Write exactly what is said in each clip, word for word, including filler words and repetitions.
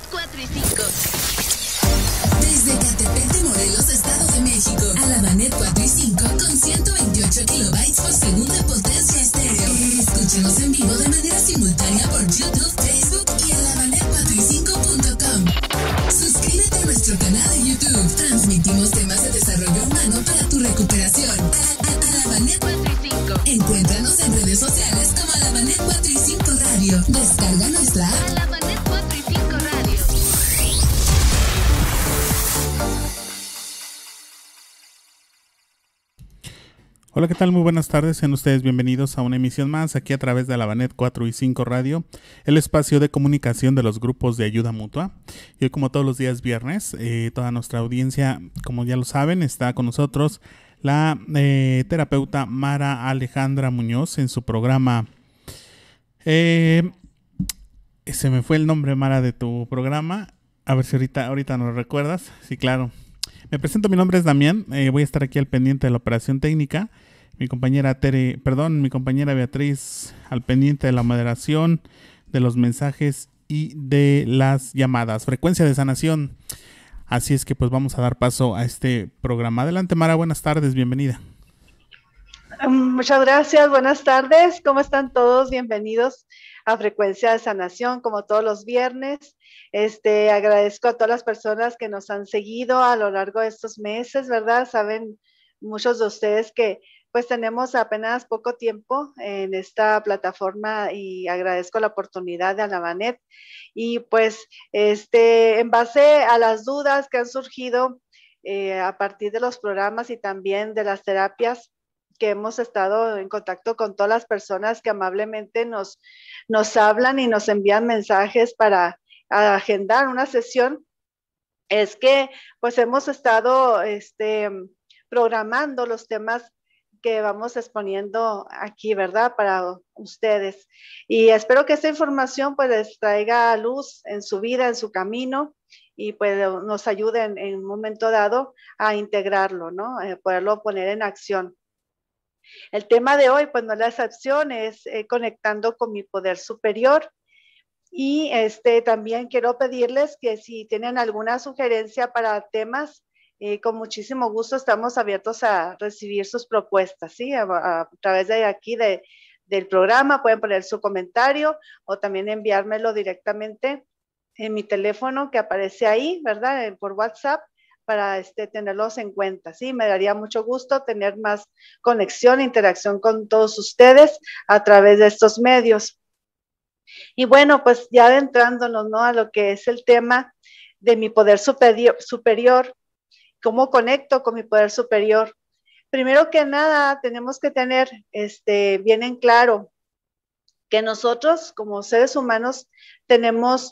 cuatro y cinco. Desde Catepec de Morelos, Estado de México, a la Banet cuatro y cinco con ciento veintiocho kilobytes por segundo de potencia estéreo. Escúchenos en vivo de manera simultánea por YouTube, Facebook y alabanet cuatro y cinco punto com. Suscríbete a nuestro canal de YouTube. Transmitimos temas de desarrollo humano para tu recuperación. A, a, Alabanet cuatro y cinco. Encuéntranos en redes sociales como Alabanet cuatro y cinco Radio. Descarga nuestra app. Alabanet cuatro y cinco Radio. Hola, ¿qué tal? Muy buenas tardes. Sean ustedes bienvenidos a una emisión más aquí a través de Alabanet cuatro y cinco Radio, el espacio de comunicación de los grupos de ayuda mutua. Y hoy, como todos los días viernes, eh, toda nuestra audiencia, como ya lo saben, está con nosotros la eh, terapeuta Mara Alejandra Muñoz en su programa. Eh, se me fue el nombre, Mara, de tu programa. A ver si ahorita, ahorita nos recuerdas. Sí, claro. Me presento, mi nombre es Damián, eh, voy a estar aquí al pendiente de la operación técnica. Mi compañera Tere, perdón, mi compañera Beatriz al pendiente de la moderación, de los mensajes y de las llamadas. Frecuencia de sanación. Así es que pues vamos a dar paso a este programa. Adelante, Mara, buenas tardes, bienvenida. Muchas gracias, buenas tardes. ¿Cómo están todos? Bienvenidos a Frecuencia de Sanación, como todos los viernes. Este, agradezco a todas las personas que nos han seguido a lo largo de estos meses, ¿verdad? Saben muchos de ustedes que pues tenemos apenas poco tiempo en esta plataforma y agradezco la oportunidad de Alabanet. Y pues este, en base a las dudas que han surgido eh, a partir de los programas y también de las terapias, que hemos estado en contacto con todas las personas que amablemente nos, nos hablan y nos envían mensajes para agendar una sesión, es que pues hemos estado este, programando los temas que vamos exponiendo aquí, ¿verdad? Para ustedes. Y espero que esta información pues les traiga luz en su vida, en su camino, y pues nos ayude en, en un momento dado a integrarlo, ¿no? Eh, poderlo poner en acción. El tema de hoy, pues no es la excepción, es eh, conectando con mi poder superior. Y este, también quiero pedirles que si tienen alguna sugerencia para temas, eh, con muchísimo gusto estamos abiertos a recibir sus propuestas, ¿sí? A, a, a través de aquí de, del programa pueden poner su comentario o también enviármelo directamente en mi teléfono que aparece ahí, ¿verdad? Por WhatsApp, para este, tenerlos en cuenta, ¿sí? Me daría mucho gusto tener más conexión, interacción con todos ustedes a través de estos medios. Y bueno, pues ya adentrándonos, ¿no? A lo que es el tema de mi poder superior, superior, ¿cómo conecto con mi poder superior? Primero que nada, tenemos que tener este, bien en claro que nosotros como seres humanos tenemos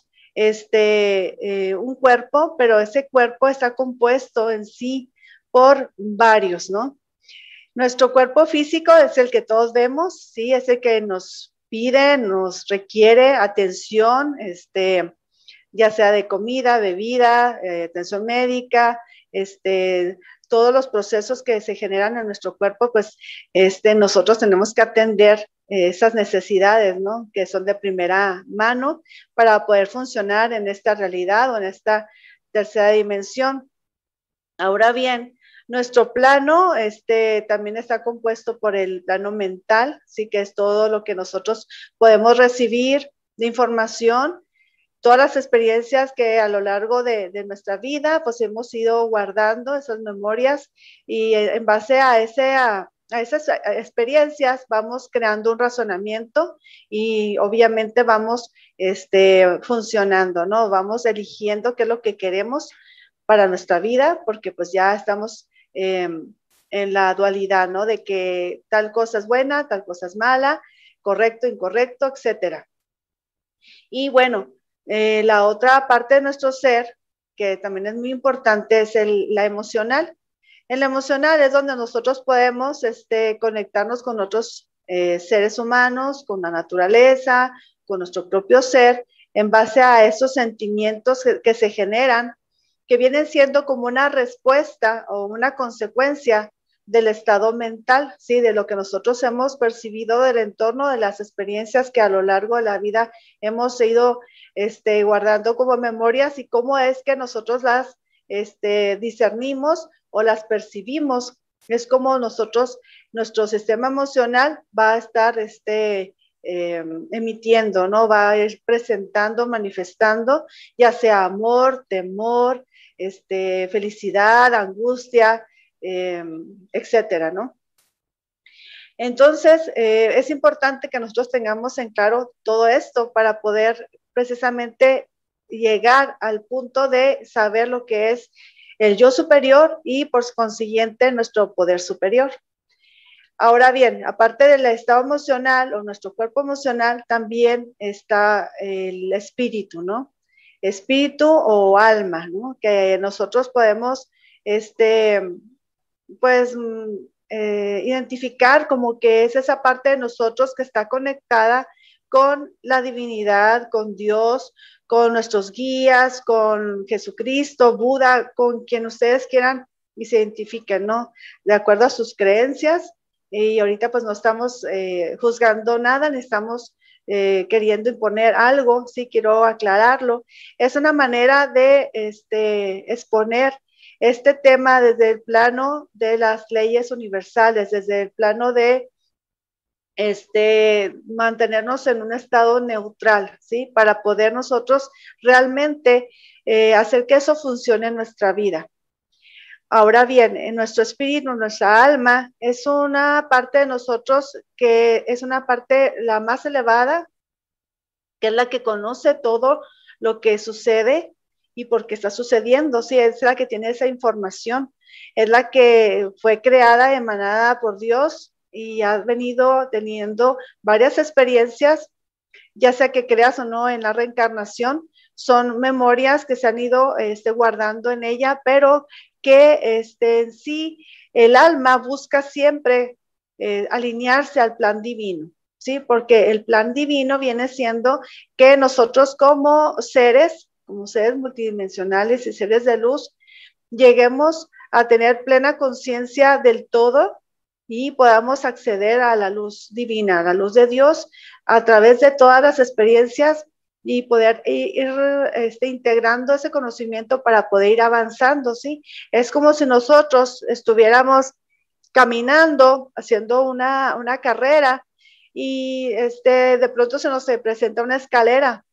este, eh, un cuerpo, pero ese cuerpo está compuesto en sí por varios, ¿no? Nuestro cuerpo físico es el que todos vemos, ¿sí? Es el que nos pide, nos requiere atención, este, ya sea de comida, bebida, eh, atención médica, este, todos los procesos que se generan en nuestro cuerpo, pues este, nosotros tenemos que atender esas necesidades, ¿no? Que son de primera mano para poder funcionar en esta realidad o en esta tercera dimensión. Ahora bien, nuestro plano este, también está compuesto por el plano mental, sí, que es todo lo que nosotros podemos recibir de información, todas las experiencias que a lo largo de, de nuestra vida pues hemos ido guardando esas memorias y en base a ese a, a esas experiencias vamos creando un razonamiento y obviamente vamos este, funcionando, ¿no? Vamos eligiendo qué es lo que queremos para nuestra vida, porque pues ya estamos eh, en la dualidad, ¿no? De que tal cosa es buena, tal cosa es mala, correcto, incorrecto, etcétera. Y bueno, eh, la otra parte de nuestro ser, que también es muy importante, es el, la emocional. En la emocional es donde nosotros podemos este, conectarnos con otros eh, seres humanos, con la naturaleza, con nuestro propio ser, en base a esos sentimientos que, que se generan, que vienen siendo como una respuesta o una consecuencia del estado mental, ¿sí? De lo que nosotros hemos percibido del entorno, de las experiencias que a lo largo de la vida hemos ido este, guardando como memorias y cómo es que nosotros las este, discernimos o las percibimos. Es como nosotros, nuestro sistema emocional va a estar este, eh, emitiendo, ¿no? Va a ir presentando, manifestando, ya sea amor, temor, este, felicidad, angustia, eh, etcétera, ¿no? Entonces, eh, es importante que nosotros tengamos en claro todo esto para poder precisamente llegar al punto de saber lo que es el yo superior y por consiguiente nuestro poder superior. Ahora bien, aparte del estado emocional o nuestro cuerpo emocional, también está el espíritu, ¿no? Espíritu o alma, ¿no? Que nosotros podemos, este, pues, eh, identificar como que es esa parte de nosotros que está conectada con la divinidad, con Dios, con nuestros guías, con Jesucristo, Buda, con quien ustedes quieran y se identifiquen, ¿no? De acuerdo a sus creencias. Y ahorita pues no estamos eh, juzgando nada, ni estamos eh, queriendo imponer algo, sí quiero aclararlo. Es una manera de este, exponer este tema desde el plano de las leyes universales, desde el plano de este, mantenernos en un estado neutral, ¿sí? Para poder nosotros realmente eh, hacer que eso funcione en nuestra vida. Ahora bien, en nuestro espíritu, nuestra alma, es una parte de nosotros que es una parte la más elevada, que es la que conoce todo lo que sucede y por qué está sucediendo, sí, es la que tiene esa información, es la que fue creada, emanada por Dios y ha venido teniendo varias experiencias, ya sea que creas o no en la reencarnación, son memorias que se han ido este, guardando en ella, pero que este, en sí el alma busca siempre eh, alinearse al plan divino, ¿sí? Porque el plan divino viene siendo que nosotros como seres, como seres multidimensionales y seres de luz, lleguemos a tener plena conciencia del todo y podamos acceder a la luz divina, a la luz de Dios, a través de todas las experiencias y poder ir este, integrando ese conocimiento para poder ir avanzando, ¿sí? Es como si nosotros estuviéramos caminando, haciendo una, una carrera y este, de pronto se nos presenta una escalera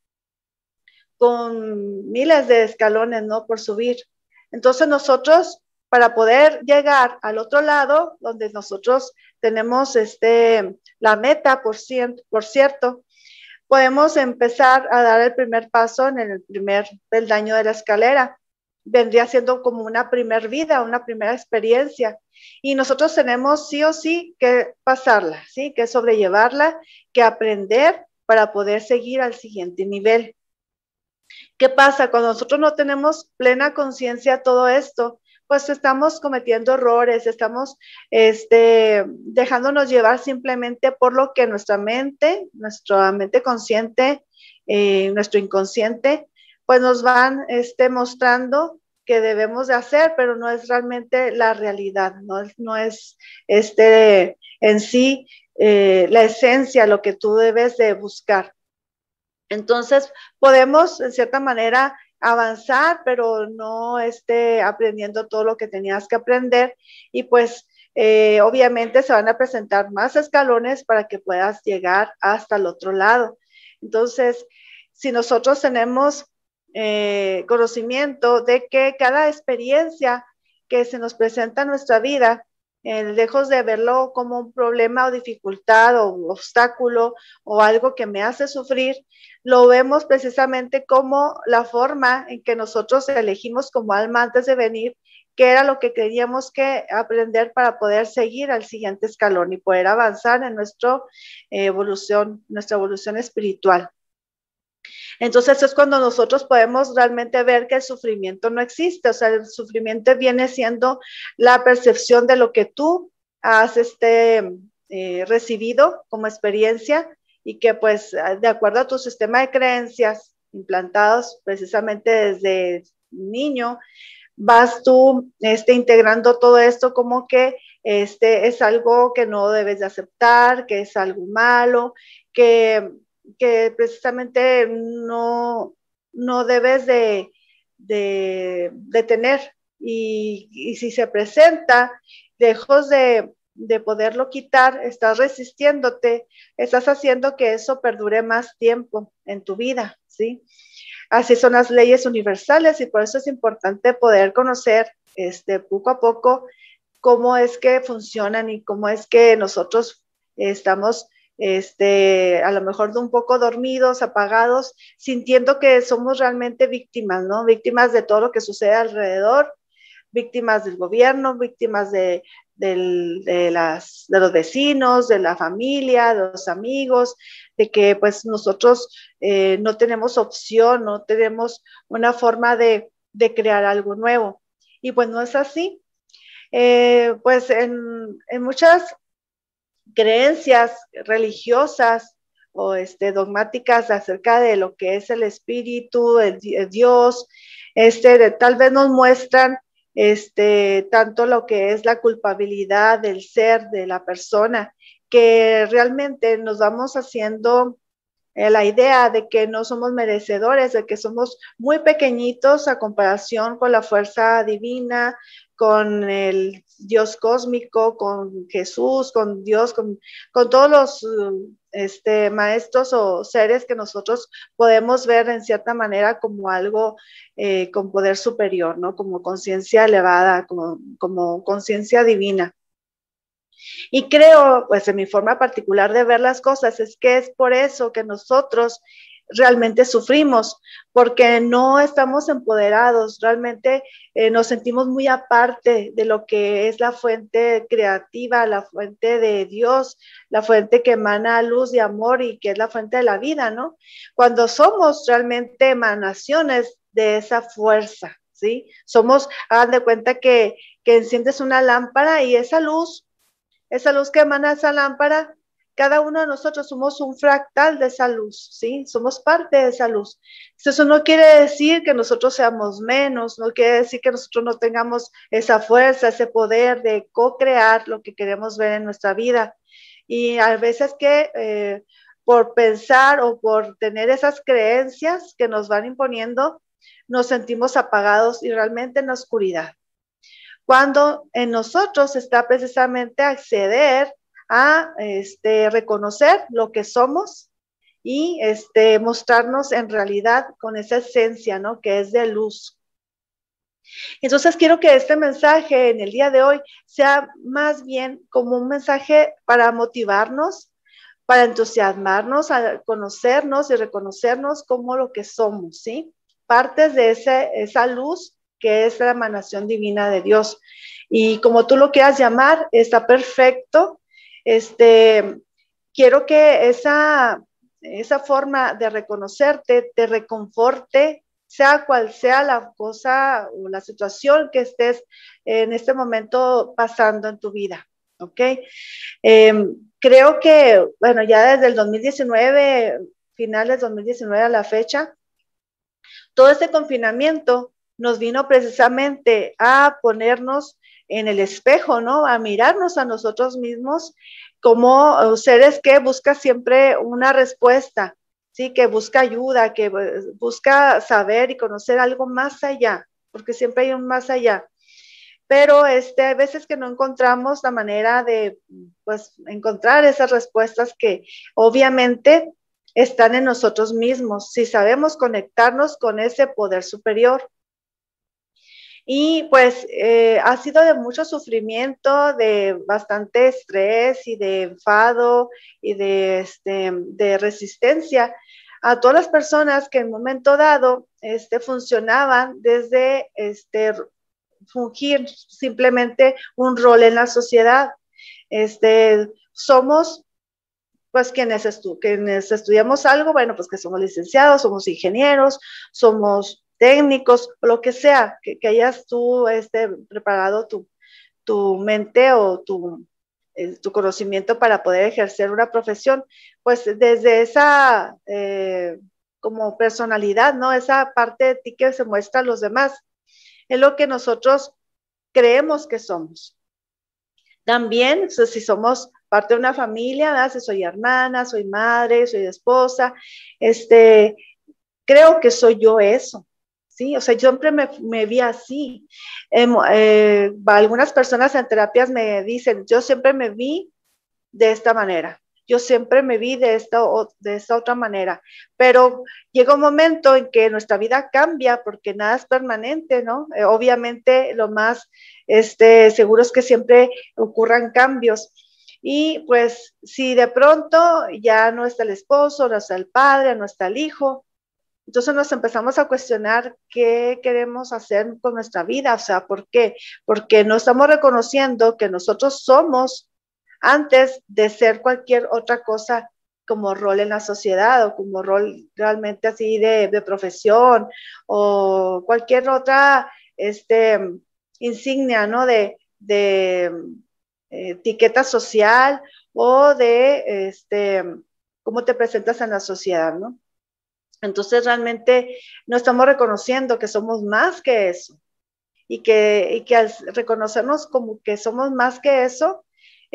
con miles de escalones, ¿no? Por subir. Entonces nosotros, para poder llegar al otro lado, donde nosotros tenemos este, la meta, por, cierto, por cierto, podemos empezar a dar el primer paso en el primer peldaño de la escalera. Vendría siendo como una primer vida, una primera experiencia. Y nosotros tenemos sí o sí que pasarla, ¿sí? Que sobrellevarla, que aprender para poder seguir al siguiente nivel. ¿Qué pasa? Cuando nosotros no tenemos plena conciencia de todo esto, pues estamos cometiendo errores, estamos este, dejándonos llevar simplemente por lo que nuestra mente, nuestra mente consciente, eh, nuestro inconsciente, pues nos van este, mostrando que debemos de hacer, pero no es realmente la realidad, no es, no es este, en sí eh, la esencia, lo que tú debes de buscar. Entonces, podemos, en cierta manera, avanzar, pero no esté aprendiendo todo lo que tenías que aprender. Y pues, eh, obviamente, se van a presentar más escalones para que puedas llegar hasta el otro lado. Entonces, si nosotros tenemos eh, conocimiento de que cada experiencia que se nos presenta en nuestra vida, Eh, lejos de verlo como un problema o dificultad o un obstáculo o algo que me hace sufrir, lo vemos precisamente como la forma en que nosotros elegimos como alma antes de venir, que era lo que teníamos que aprender para poder seguir al siguiente escalón y poder avanzar en nuestra eh, evolución, nuestra evolución espiritual. Entonces es cuando nosotros podemos realmente ver que el sufrimiento no existe, o sea, el sufrimiento viene siendo la percepción de lo que tú has este, eh, recibido como experiencia y que pues de acuerdo a tu sistema de creencias implantados precisamente desde niño, vas tú este, integrando todo esto como que este, es algo que no debes de aceptar, que es algo malo, que, que precisamente no, no debes de, de, de tener. Y, y si se presenta, lejos de, de poderlo quitar, estás resistiéndote, estás haciendo que eso perdure más tiempo en tu vida, ¿sí? Así son las leyes universales y por eso es importante poder conocer este, poco a poco cómo es que funcionan y cómo es que nosotros estamos este, a lo mejor de un poco dormidos, apagados, sintiendo que somos realmente víctimas, ¿no? Víctimas de todo lo que sucede alrededor, víctimas del gobierno, víctimas de, del, de, las, de los vecinos, de la familia, de los amigos, de que pues nosotros eh, no tenemos opción, no tenemos una forma de, de crear algo nuevo. Y pues no es así. Eh, pues en, en muchas creencias religiosas o este, dogmáticas acerca de lo que es el espíritu, el, el Dios, este, de, tal vez nos muestran este, tanto lo que es la culpabilidad del ser, de la persona, que realmente nos vamos haciendo eh, la idea de que no somos merecedores, de que somos muy pequeñitos a comparación con la fuerza divina, con el Dios cósmico, con Jesús, con Dios, con, con todos los este, maestros o seres que nosotros podemos ver en cierta manera como algo eh, con poder superior, ¿no? Como conciencia elevada, como, como conciencia divina. Y creo, pues en mi forma particular de ver las cosas, es que es por eso que nosotros realmente sufrimos, porque no estamos empoderados, realmente eh, nos sentimos muy aparte de lo que es la fuente creativa, la fuente de Dios, la fuente que emana luz y amor y que es la fuente de la vida, ¿no? Cuando somos realmente emanaciones de esa fuerza, ¿sí? Somos, hagan de cuenta que, que enciendes una lámpara y esa luz, esa luz que emana esa lámpara, cada uno de nosotros somos un fractal de esa luz, ¿sí? Somos parte de esa luz. Eso no quiere decir que nosotros seamos menos, no quiere decir que nosotros no tengamos esa fuerza, ese poder de co-crear lo que queremos ver en nuestra vida. Y a veces que eh, por pensar o por tener esas creencias que nos van imponiendo, nos sentimos apagados y realmente en la oscuridad. Cuando en nosotros está precisamente acceder a este, reconocer lo que somos y este, mostrarnos en realidad con esa esencia, ¿no? Que es de luz. Entonces quiero que este mensaje en el día de hoy sea más bien como un mensaje para motivarnos, para entusiasmarnos, a conocernos y reconocernos como lo que somos, ¿sí? Partes de ese, esa luz que es la emanación divina de Dios. Y como tú lo quieras llamar, está perfecto. Este, quiero que esa, esa forma de reconocerte te reconforte, sea cual sea la cosa o la situación que estés en este momento pasando en tu vida, ¿ok? Eh, creo que, bueno, ya desde el dos mil diecinueve, finales de dos mil diecinueve a la fecha, todo este confinamiento nos vino precisamente a ponernos en el espejo, ¿no? A mirarnos a nosotros mismos como seres que buscan siempre una respuesta, ¿sí? Que busca ayuda, que busca saber y conocer algo más allá, porque siempre hay un más allá. Pero este, hay veces que no encontramos la manera de, pues, encontrar esas respuestas que obviamente están en nosotros mismos, si sabemos conectarnos con ese poder superior. Y pues eh, ha sido de mucho sufrimiento, de bastante estrés y de enfado y de, este, de resistencia a todas las personas que en un momento dado este, funcionaban desde este, fungir simplemente un rol en la sociedad. Este, somos pues quienes, estu quienes estudiamos algo, bueno, pues que somos licenciados, somos ingenieros, somos técnicos, o lo que sea, que, que hayas tú este, preparado tu, tu mente o tu, eh, tu conocimiento para poder ejercer una profesión, pues desde esa eh, como personalidad, ¿no? Esa parte de ti que se muestra a los demás, es lo que nosotros creemos que somos. También, o sea, si somos parte de una familia, ¿verdad? Si soy hermana, soy madre, soy esposa, este, creo que soy yo eso, ¿sí? O sea, yo siempre me, me vi así. Eh, eh, algunas personas en terapias me dicen, yo siempre me vi de esta manera. Yo siempre me vi de esta, de esta otra manera, pero llega un momento en que nuestra vida cambia porque nada es permanente, ¿no? Eh, obviamente lo más este, seguro es que siempre ocurran cambios. Y pues si de pronto ya no está el esposo, no está el padre, no está el hijo, entonces nos empezamos a cuestionar qué queremos hacer con nuestra vida, o sea, ¿por qué? Porque no estamos reconociendo que nosotros somos antes de ser cualquier otra cosa como rol en la sociedad o como rol realmente así de, de profesión o cualquier otra este, insignia, ¿no? De, de eh, etiqueta social o de este, cómo te presentas en la sociedad, ¿no? Entonces realmente no estamos reconociendo que somos más que eso y que, y que al reconocernos como que somos más que eso,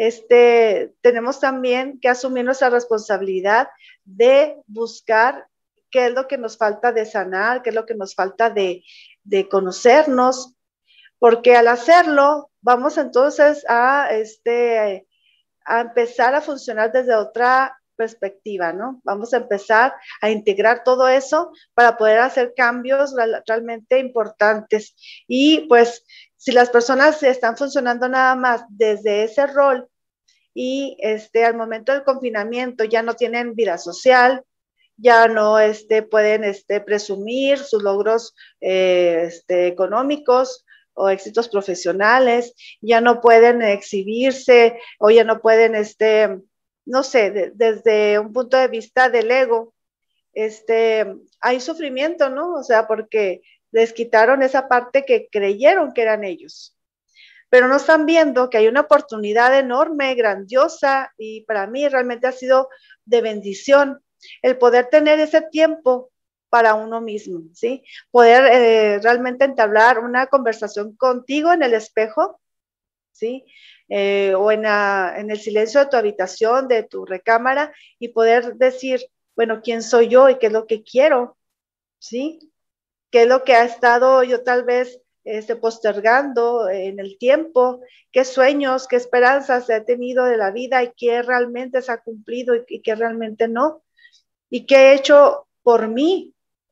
este, tenemos también que asumir nuestra responsabilidad de buscar qué es lo que nos falta de sanar, qué es lo que nos falta de, de conocernos, porque al hacerlo vamos entonces a, este, a empezar a funcionar desde otra perspectiva, ¿no? Vamos a empezar a integrar todo eso para poder hacer cambios realmente importantes. Y pues si las personas están funcionando nada más desde ese rol y este, al momento del confinamiento ya no tienen vida social, ya no este, pueden este, presumir sus logros eh, este, económicos o éxitos profesionales, ya no pueden exhibirse o ya no pueden, este, no sé, de, desde un punto de vista del ego, este, hay sufrimiento, ¿no? O sea, porque les quitaron esa parte que creyeron que eran ellos. Pero no están viendo que hay una oportunidad enorme, grandiosa, y para mí realmente ha sido de bendición el poder tener ese tiempo para uno mismo, ¿sí? Poder eh, realmente entablar una conversación contigo en el espejo, ¿sí? Eh, o en, la, en el silencio de tu habitación, de tu recámara, y poder decir, bueno, ¿quién soy yo y qué es lo que quiero? ¿Sí? ¿Qué es lo que ha estado yo tal vez este, postergando en el tiempo? ¿Qué sueños, qué esperanzas he tenido de la vida y qué realmente se ha cumplido y, y qué realmente no? ¿Y qué he hecho por mí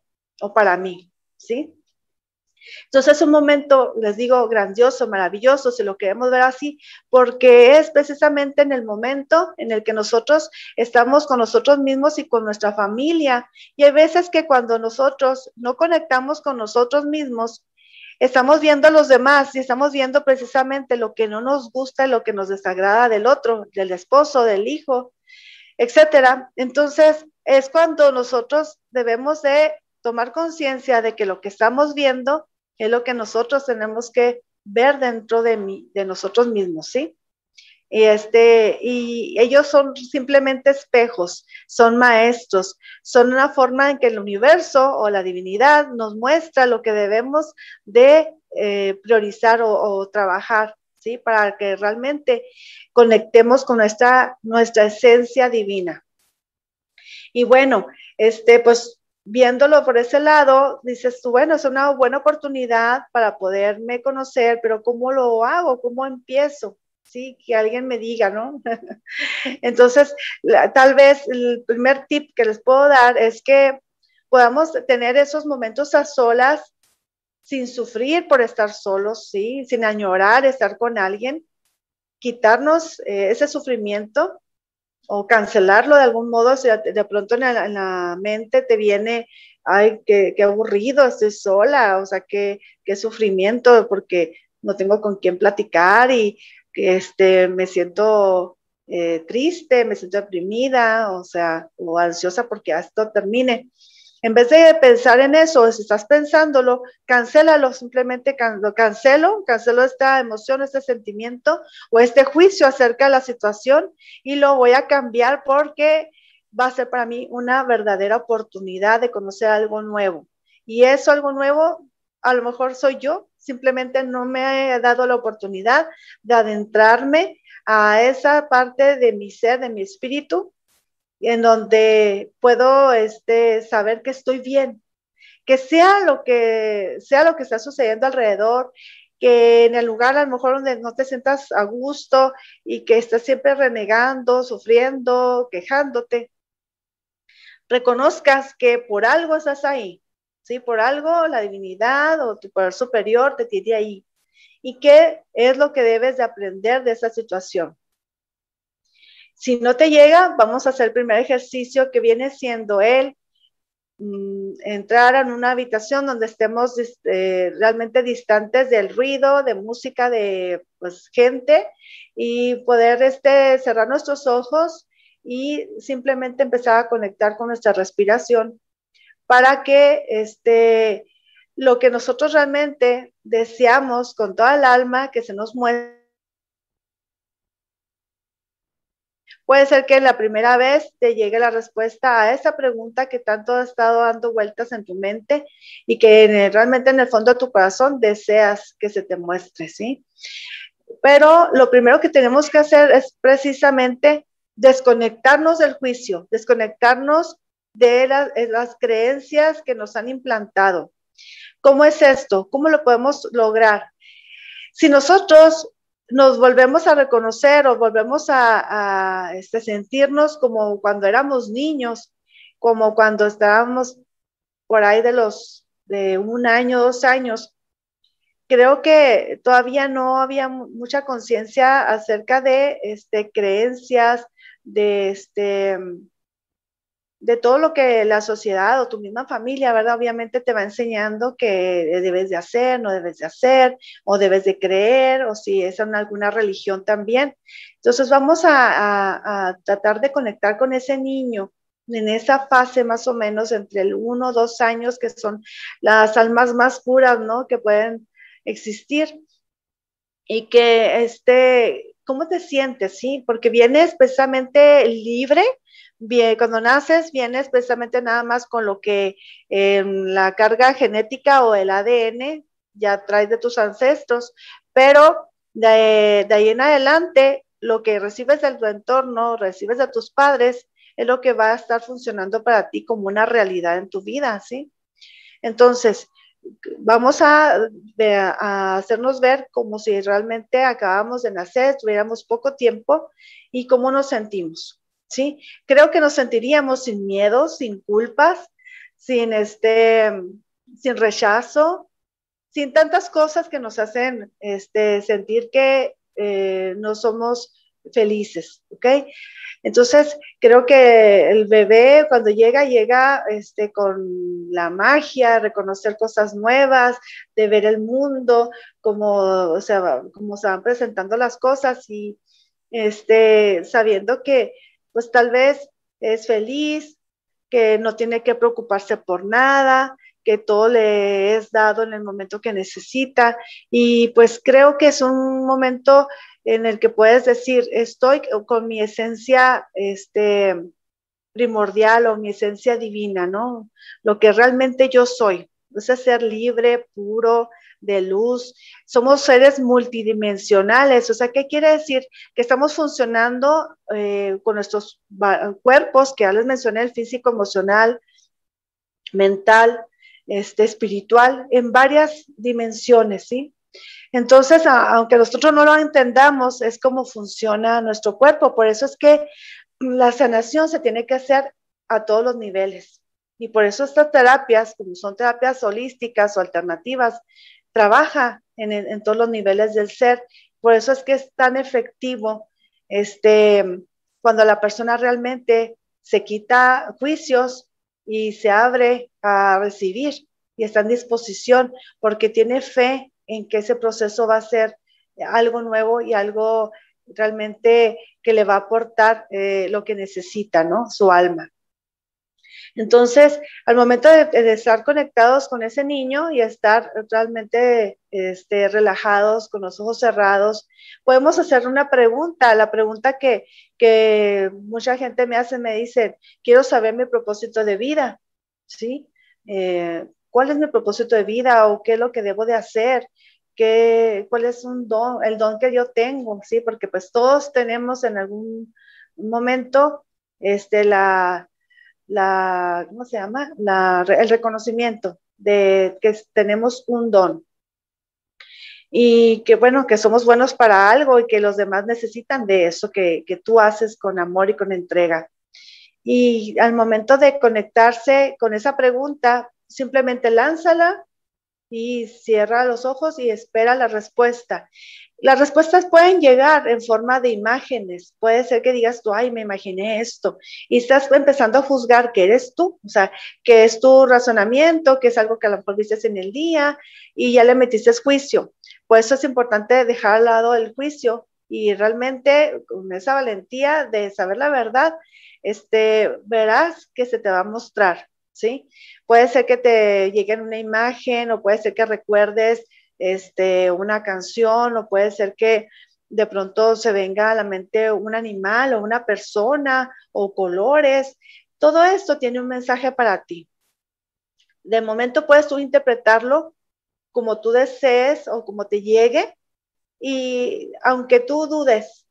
o para mí? ¿Sí? Entonces es un momento, les digo, grandioso, maravilloso, si lo queremos ver así, porque es precisamente en el momento en el que nosotros estamos con nosotros mismos y con nuestra familia. Y hay veces que cuando nosotros no conectamos con nosotros mismos, estamos viendo a los demás y estamos viendo precisamente lo que no nos gusta y lo que nos desagrada del otro, del esposo, del hijo, etcétera. Entonces es cuando nosotros debemos de tomar conciencia de que lo que estamos viendo es lo que nosotros tenemos que ver dentro de mí, de nosotros mismos, ¿sí? Y, este, y ellos son simplemente espejos, son maestros, son una forma en que el universo o la divinidad nos muestra lo que debemos de eh, priorizar o, o trabajar, ¿sí? Para que realmente conectemos con nuestra, nuestra esencia divina. Y bueno, este, pues viéndolo por ese lado, dices tú, bueno, es una buena oportunidad para poderme conocer, pero ¿cómo lo hago? ¿Cómo empiezo? Sí, que alguien me diga, ¿no? Entonces, la, tal vez el primer tip que les puedo dar es que podamos tener esos momentos a solas sin sufrir por estar solos, ¿sí? Sin añorar estar con alguien, quitarnos eh, ese sufrimiento o cancelarlo de algún modo, si de pronto en la, en la mente te viene, ay, qué, qué aburrido, estoy sola, o sea, qué, qué sufrimiento, porque no tengo con quién platicar y este, me siento eh, triste, me siento deprimida, o sea, o ansiosa porque esto termine. En vez de pensar en eso, si estás pensándolo, cancélalo, simplemente can lo cancelo, cancelo esta emoción, este sentimiento o este juicio acerca de la situación y lo voy a cambiar porque va a ser para mí una verdadera oportunidad de conocer algo nuevo. Y eso algo nuevo, a lo mejor soy yo, simplemente no me he dado la oportunidad de adentrarme a esa parte de mi ser, de mi espíritu, en donde puedo este, saber que estoy bien, que sea lo que sea lo que está sucediendo alrededor, que en el lugar a lo mejor donde no te sientas a gusto y que estás siempre renegando, sufriendo, quejándote, reconozcas que por algo estás ahí, ¿sí? Por algo la divinidad o tu poder superior te tiene ahí. ¿Y qué es lo que debes de aprender de esa situación? Si no te llega, vamos a hacer el primer ejercicio que viene siendo el mm, entrar en una habitación donde estemos eh, realmente distantes del ruido, de música, de pues, gente y poder este, cerrar nuestros ojos y simplemente empezar a conectar con nuestra respiración para que este, lo que nosotros realmente deseamos con toda el alma que se nos muestre. Puede ser que la primera vez te llegue la respuesta a esa pregunta que tanto ha estado dando vueltas en tu mente y que realmente en el fondo de tu corazón deseas que se te muestre, ¿sí? Pero lo primero que tenemos que hacer es precisamente desconectarnos del juicio, desconectarnos de las, de las creencias que nos han implantado. ¿Cómo es esto? ¿Cómo lo podemos lograr? Si nosotros nos volvemos a reconocer o volvemos a, a este, sentirnos como cuando éramos niños, como cuando estábamos por ahí de los de un año, dos años, creo que todavía no había mucha conciencia acerca de este, creencias, de este, de todo lo que la sociedad o tu misma familia, ¿verdad? Obviamente te va enseñando que debes de hacer, no debes de hacer, o debes de creer, o si es en alguna religión también. Entonces vamos a, a, a tratar de conectar con ese niño en esa fase más o menos entre el uno, dos años, que son las almas más puras, ¿no? Que pueden existir. Y que, este, ¿cómo te sientes? Sí, porque vienes precisamente libre. Bien, cuando naces vienes precisamente nada más con lo que eh, la carga genética o el A D N ya traes de tus ancestros, pero de, de ahí en adelante lo que recibes de tu entorno, recibes de tus padres, es lo que va a estar funcionando para ti como una realidad en tu vida, ¿sí? Entonces, vamos a, a hacernos ver como si realmente acabamos de nacer, tuviéramos poco tiempo y cómo nos sentimos. ¿Sí? Creo que nos sentiríamos sin miedo, sin culpas, sin, este, sin rechazo, sin tantas cosas que nos hacen este, sentir que eh, no somos felices, ¿ok? Entonces, creo que el bebé cuando llega, llega este, con la magia, reconocer cosas nuevas, de ver el mundo, como, o sea, como se van presentando las cosas y este, sabiendo que pues tal vez es feliz, que no tiene que preocuparse por nada, que todo le es dado en el momento que necesita. Y pues creo que es un momento en el que puedes decir, estoy con mi esencia este, primordial o mi esencia divina, ¿no? Lo que realmente yo soy. Es ser libre, puro, de luz. Somos seres multidimensionales. O sea, ¿qué quiere decir? Que estamos funcionando eh, con nuestros cuerpos, que ya les mencioné, el físico, emocional, mental, este, espiritual, en varias dimensiones, ¿sí? Entonces, a, aunque nosotros no lo entendamos, es como funciona nuestro cuerpo. Por eso es que la sanación se tiene que hacer a todos los niveles. Y por eso estas terapias, como son terapias holísticas o alternativas, trabaja en, en todos los niveles del ser. Por eso es que es tan efectivo este, cuando la persona realmente se quita juicios y se abre a recibir y está en disposición porque tiene fe en que ese proceso va a ser algo nuevo y algo realmente que le va a aportar eh, lo que necesita, ¿no? Su alma. Entonces, al momento de, de, estar conectados con ese niño y estar realmente este, relajados, con los ojos cerrados, podemos hacer una pregunta, la pregunta que, que mucha gente me hace, me dice, quiero saber mi propósito de vida, ¿sí? Eh, ¿Cuál es mi propósito de vida o qué es lo que debo de hacer? qué, cuál es un don, el don que yo tengo, ¿sí? Porque pues todos tenemos en algún momento este, la, la, ¿cómo se llama? La, el reconocimiento de que tenemos un don. Y que bueno, que somos buenos para algo y que los demás necesitan de eso que, que tú haces con amor y con entrega. Y al momento de conectarse con esa pregunta, simplemente lánzala y cierra los ojos y espera la respuesta. Las respuestas pueden llegar en forma de imágenes. Puede ser que digas tú, ay, me imaginé esto. Y estás empezando a juzgar que eres tú, o sea, que es tu razonamiento, que es algo que a lo mejor viste en el día y ya le metiste juicio. Por eso es importante dejar al lado el juicio y realmente con esa valentía de saber la verdad, este, verás que se te va a mostrar, ¿sí? Puede ser que te llegue en una imagen o puede ser que recuerdes este, una canción o puede ser que de pronto se venga a la mente un animal o una persona o colores. Todo esto tiene un mensaje para ti. De momento puedes tú interpretarlo como tú desees o como te llegue y aunque tú dudes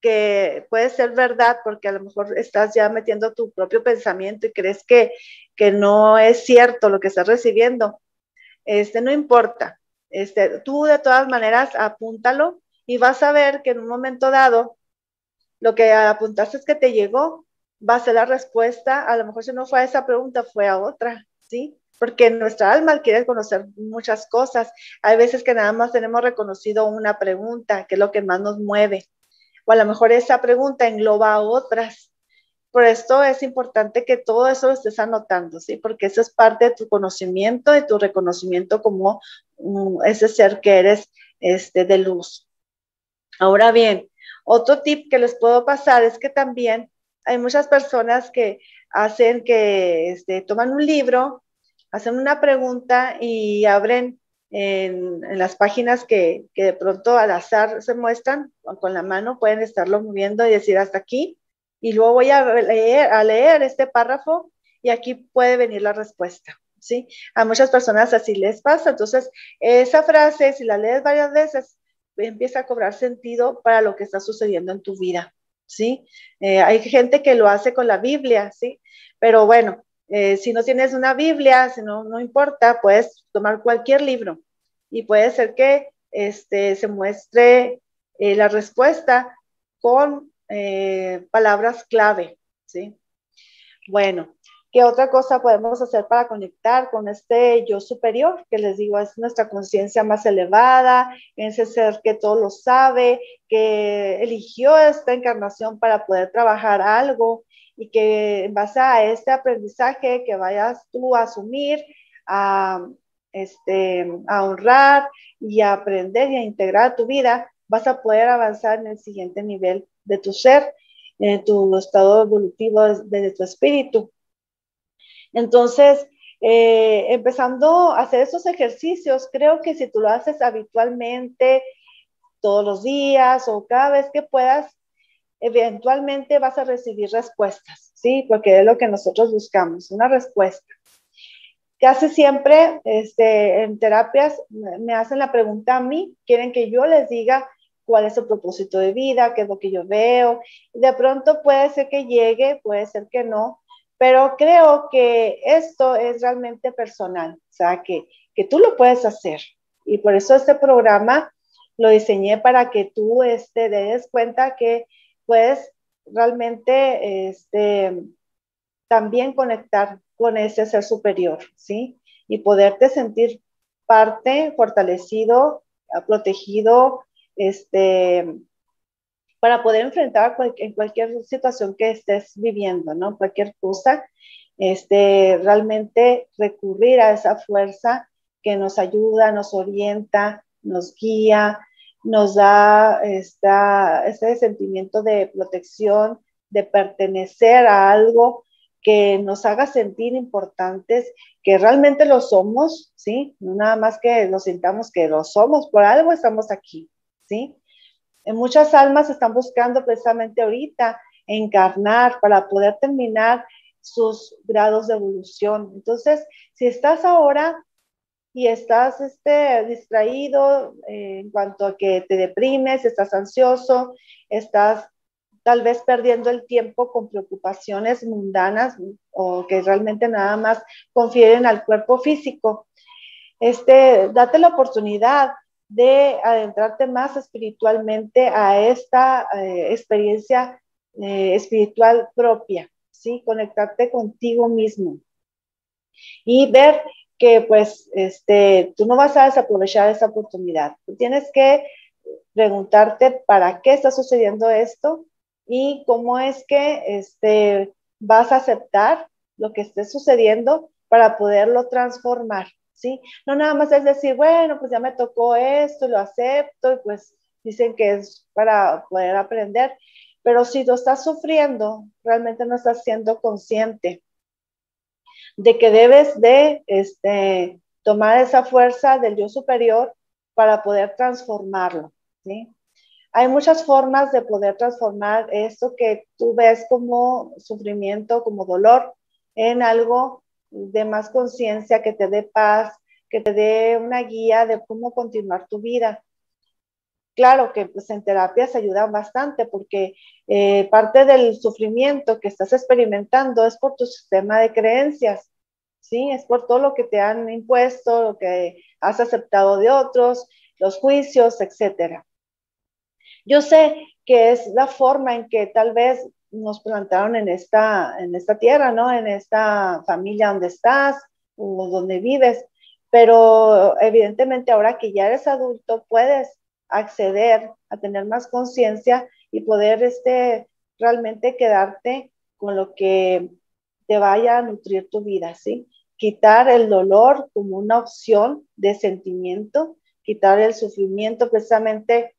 que puede ser verdad porque a lo mejor estás ya metiendo tu propio pensamiento y crees que, que no es cierto lo que estás recibiendo, este, no importa. Este, tú de todas maneras apúntalo y vas a ver que en un momento dado lo que apuntaste es que te llegó, va a ser la respuesta, a lo mejor si no fue a esa pregunta, fue a otra, ¿sí? Porque nuestra alma quiere conocer muchas cosas. Hay veces que nada más tenemos reconocido una pregunta, que es lo que más nos mueve. O a lo mejor esa pregunta engloba a otras. Por esto es importante que todo eso lo estés anotando, ¿sí? Porque eso es parte de tu conocimiento, de tu reconocimiento como um, ese ser que eres este, de luz. Ahora bien, otro tip que les puedo pasar es que también hay muchas personas que hacen que este, toman un libro, hacen una pregunta y abren en, en las páginas que, que de pronto al azar se muestran, con la mano pueden estarlo moviendo y decir hasta aquí, y luego voy a leer, a leer este párrafo y aquí puede venir la respuesta, ¿sí? A muchas personas así les pasa, entonces esa frase, si la lees varias veces, empieza a cobrar sentido para lo que está sucediendo en tu vida, ¿sí? Eh, hay gente que lo hace con la Biblia, ¿sí? Pero bueno, eh, si no tienes una Biblia, si no, no importa, puedes tomar cualquier libro y puede ser que este, se muestre eh, la respuesta con eh, palabras clave, ¿sí? Bueno, ¿qué otra cosa podemos hacer para conectar con este yo superior? Que les digo, es nuestra conciencia más elevada, ese ser que todo lo sabe, que eligió esta encarnación para poder trabajar algo y que en base a este aprendizaje que vayas tú a asumir, a, este, a honrar y a aprender y a integrar a tu vida, vas a poder avanzar en el siguiente nivel de tu ser, en tu estado evolutivo de, de tu espíritu. Entonces, eh, empezando a hacer esos ejercicios, creo que si tú lo haces habitualmente, todos los días o cada vez que puedas, eventualmente vas a recibir respuestas, ¿sí? Porque es lo que nosotros buscamos, una respuesta. Casi siempre este, en terapias me hacen la pregunta a mí, quieren que yo les diga cuál es su propósito de vida, qué es lo que yo veo. De pronto puede ser que llegue, puede ser que no, pero creo que esto es realmente personal, o sea, que, que tú lo puedes hacer. Y por eso este programa lo diseñé para que tú este, te des cuenta que puedes realmente este, también conectar con ese ser superior, ¿sí? Y poderte sentir parte, fortalecido, protegido, este, para poder enfrentar cual, en cualquier situación que estés viviendo, ¿no? Cualquier cosa, este, realmente recurrir a esa fuerza que nos ayuda, nos orienta, nos guía, nos da esta, este sentimiento de protección, de pertenecer a algo que nos haga sentir importantes, que realmente lo somos, ¿sí? No nada más que lo sintamos que lo somos, por algo estamos aquí, ¿sí? En muchas almas están buscando precisamente ahorita encarnar para poder terminar sus grados de evolución. Entonces, si estás ahora y estás este, distraído eh, en cuanto a que te deprimes, estás ansioso, estás tal vez perdiendo el tiempo con preocupaciones mundanas o que realmente nada más confieren al cuerpo físico. Este, date la oportunidad de adentrarte más espiritualmente a esta eh, experiencia eh, espiritual propia, ¿sí? Conectarte contigo mismo y ver que pues este, tú no vas a desaprovechar esa oportunidad. Tú tienes que preguntarte para qué está sucediendo esto y cómo es que este, vas a aceptar lo que esté sucediendo para poderlo transformar, ¿sí? No nada más es decir, bueno, pues ya me tocó esto, lo acepto y pues dicen que es para poder aprender, pero si lo estás sufriendo, realmente no estás siendo consciente de que debes de este, tomar esa fuerza del yo superior para poder transformarlo, ¿sí? Hay muchas formas de poder transformar esto que tú ves como sufrimiento, como dolor, en algo de más conciencia, que te dé paz, que te dé una guía de cómo continuar tu vida. Claro que pues, en terapia se ayudan bastante porque eh, parte del sufrimiento que estás experimentando es por tu sistema de creencias, ¿sí? Es por todo lo que te han impuesto, lo que has aceptado de otros, los juicios, etcétera. Yo sé que es la forma en que tal vez nos plantaron en esta, en esta tierra, ¿no? En esta familia donde estás o donde vives, pero evidentemente ahora que ya eres adulto puedes acceder a tener más conciencia y poder este, realmente quedarte con lo que te vaya a nutrir tu vida, ¿sí? Quitar el dolor como una opción de sentimiento, quitar el sufrimiento precisamente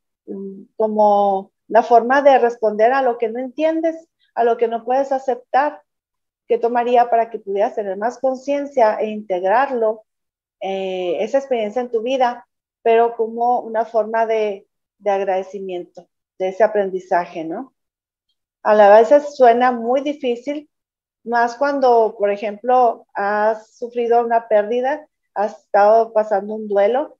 como la forma de responder a lo que no entiendes, a lo que no puedes aceptar, que tomaría para que pudieras tener más conciencia e integrarlo, eh, esa experiencia en tu vida, pero como una forma de, de agradecimiento de ese aprendizaje, ¿no? A la vez suena muy difícil, más cuando, por ejemplo, has sufrido una pérdida, has estado pasando un duelo.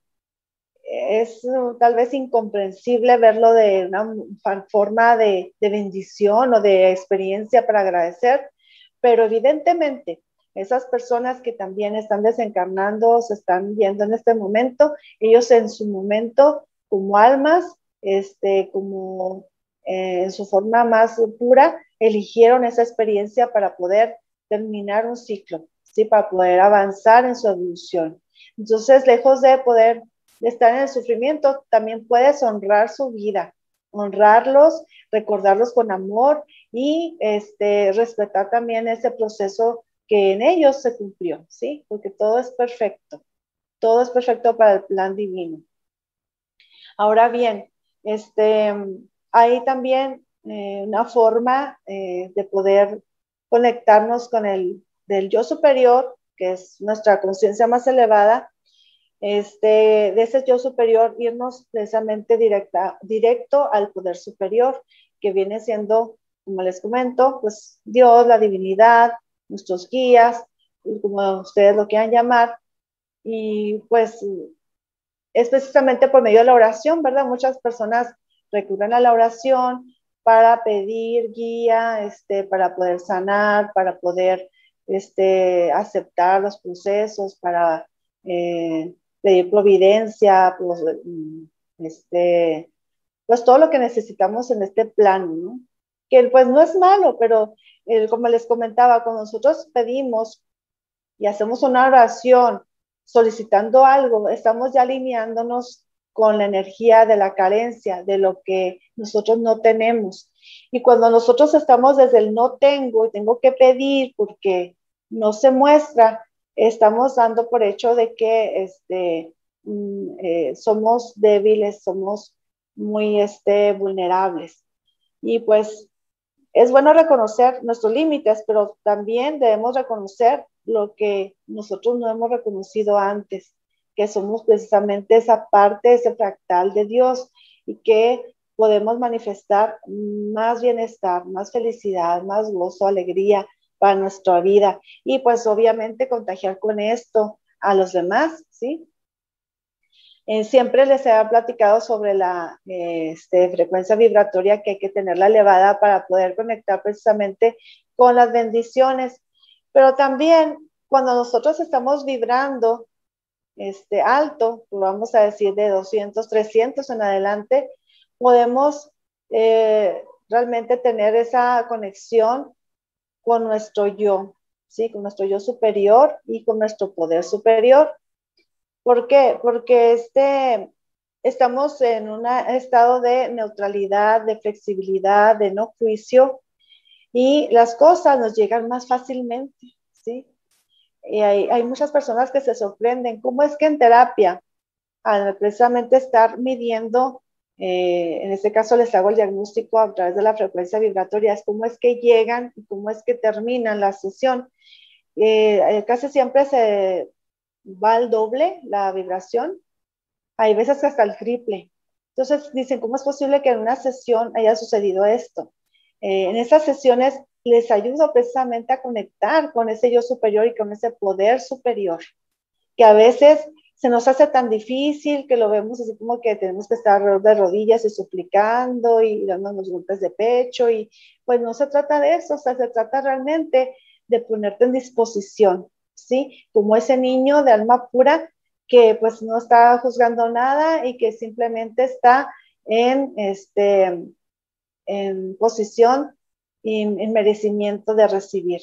Es uh, tal vez incomprensible verlo de una forma de, de bendición o de experiencia para agradecer, pero evidentemente esas personas que también están desencarnando, se están viendo en este momento, ellos en su momento como almas, este, como eh, en su forma más pura, eligieron esa experiencia para poder terminar un ciclo, ¿sí? Para poder avanzar en su evolución. Entonces, lejos de poder de estar en el sufrimiento, también puedes honrar su vida, honrarlos, recordarlos con amor y este, respetar también ese proceso que en ellos se cumplió, ¿sí? Porque todo es perfecto, todo es perfecto para el plan divino. Ahora bien, este, hay también eh, una forma eh, de poder conectarnos con el del yo superior, que es nuestra conciencia más elevada, este, de ese yo superior, irnos precisamente directa, directo al poder superior, que viene siendo, como les comento, pues Dios, la divinidad, nuestros guías, como ustedes lo quieran llamar, y pues es precisamente por medio de la oración, ¿verdad? Muchas personas recurren a la oración para pedir guía, este, para poder sanar, para poder este, aceptar los procesos, para eh, pedir providencia, pues, este, pues todo lo que necesitamos en este plano, ¿no? Que pues no es malo, pero eh, como les comentaba, cuando nosotros pedimos y hacemos una oración solicitando algo, estamos ya alineándonos con la energía de la carencia, de lo que nosotros no tenemos. Y cuando nosotros estamos desde el no tengo y tengo que pedir porque no se muestra, estamos dando por hecho de que este, eh, somos débiles, somos muy este, vulnerables. Y pues es bueno reconocer nuestros límites, pero también debemos reconocer lo que nosotros no hemos reconocido antes, que somos precisamente esa parte, ese fractal de Dios y que podemos manifestar más bienestar, más felicidad, más gozo, alegría para nuestra vida y pues obviamente contagiar con esto a los demás, ¿sí? Eh, siempre les he platicado sobre la eh, este, frecuencia vibratoria que hay que tenerla elevada para poder conectar precisamente con las bendiciones. Pero también cuando nosotros estamos vibrando este, alto, vamos a decir de doscientos, trescientos en adelante, podemos eh, realmente tener esa conexión con nuestro yo, ¿sí? Con nuestro yo superior y con nuestro poder superior. ¿Por qué? Porque este, estamos en un estado de neutralidad, de flexibilidad, de no juicio, y las cosas nos llegan más fácilmente, ¿sí? Y hay, hay muchas personas que se sorprenden. ¿Cómo es que en terapia, al precisamente estar midiendo, eh, en este caso les hago el diagnóstico a través de la frecuencia vibratoria, es cómo es que llegan y cómo es que terminan la sesión? Eh, casi siempre se va al doble la vibración, hay veces que hasta el triple. Entonces dicen, ¿cómo es posible que en una sesión haya sucedido esto? Eh, en esas sesiones les ayudo precisamente a conectar con ese yo superior y con ese poder superior, que a veces se nos hace tan difícil que lo vemos así como que tenemos que estar de rodillas y suplicando y dándonos golpes de pecho, y pues no se trata de eso, o sea, se trata realmente de ponerte en disposición, ¿sí? Como ese niño de alma pura que pues no está juzgando nada y que simplemente está en, este, en posición y en merecimiento de recibir.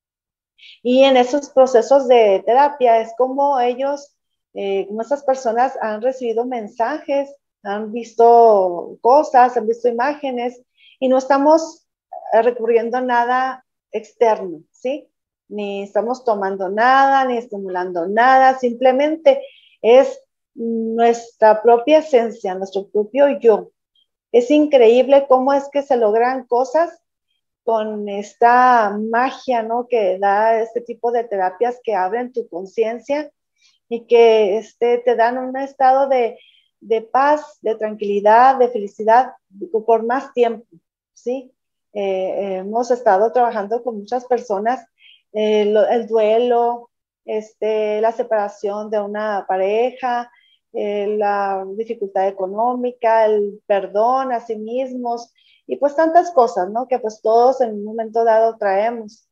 Y en esos procesos de terapia es como ellos, eh, como estas personas han recibido mensajes, han visto cosas, han visto imágenes, y no estamos recurriendo a nada externo, ¿sí? Ni estamos tomando nada, ni estimulando nada, simplemente es nuestra propia esencia, nuestro propio yo. Es increíble cómo es que se logran cosas con esta magia, ¿no? Que da este tipo de terapias que abren tu conciencia y que este, te dan un estado de, de paz, de tranquilidad, de felicidad por más tiempo, ¿sí? Eh, hemos estado trabajando con muchas personas, eh, lo, el duelo, este, la separación de una pareja, eh, la dificultad económica, el perdón a sí mismos, y pues tantas cosas, ¿no? Que pues todos en un momento dado traemos.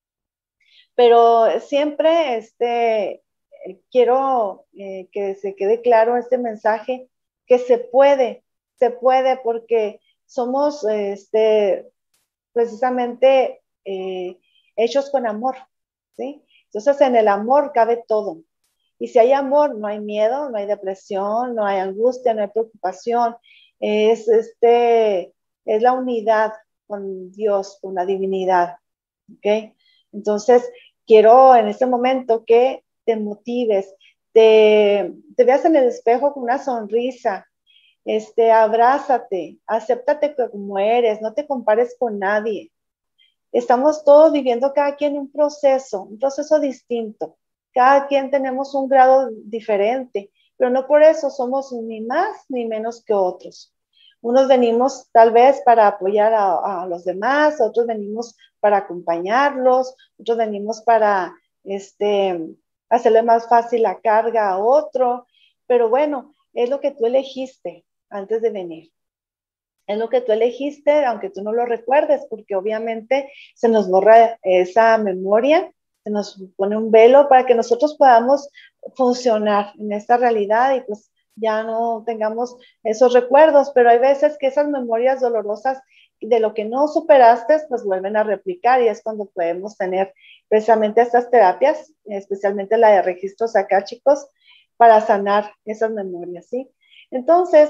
Pero siempre este, quiero eh, que se quede claro este mensaje, que se puede, se puede porque somos este, precisamente eh, hechos con amor, ¿sí? Entonces en el amor cabe todo. Y si hay amor, no hay miedo, no hay depresión, no hay angustia, no hay preocupación. Es, este, es la unidad con Dios, con la divinidad. ¿Ok? Entonces, quiero en este momento que te motives, te, te veas en el espejo con una sonrisa, este, abrázate, acéptate como eres, no te compares con nadie. Estamos todos viviendo cada quien un proceso, un proceso distinto. Cada quien tenemos un grado diferente, pero no por eso somos ni más ni menos que otros. Unos venimos tal vez para apoyar a, a los demás, otros venimos para acompañarlos, otros venimos para este, hacerle más fácil la carga a otro, pero bueno, es lo que tú elegiste antes de venir. Es lo que tú elegiste, aunque tú no lo recuerdes, porque obviamente se nos borra esa memoria, se nos pone un velo para que nosotros podamos funcionar en esta realidad y pues ya no tengamos esos recuerdos, pero hay veces que esas memorias dolorosas de lo que no superaste, pues vuelven a replicar, y es cuando podemos tener precisamente estas terapias, especialmente la de registros akáshicos, para sanar esas memorias, ¿sí? Entonces,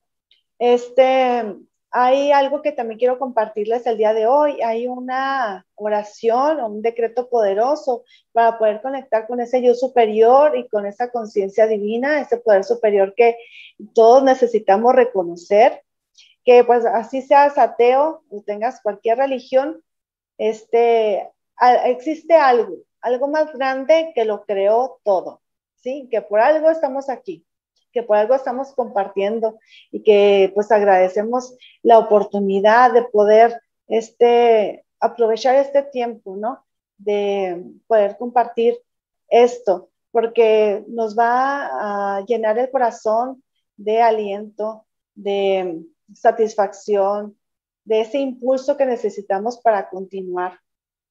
este, hay algo que también quiero compartirles el día de hoy. Hay una oración o un decreto poderoso para poder conectar con ese yo superior y con esa conciencia divina, ese poder superior que todos necesitamos reconocer, que pues así seas ateo o tengas cualquier religión, este, existe algo, algo más grande que lo creó todo, ¿sí? Que por algo estamos aquí, que por algo estamos compartiendo, y que pues agradecemos la oportunidad de poder este, aprovechar este tiempo, ¿no? De poder compartir esto. porque nos va a llenar el corazón de aliento, de satisfacción, de ese impulso que necesitamos para continuar.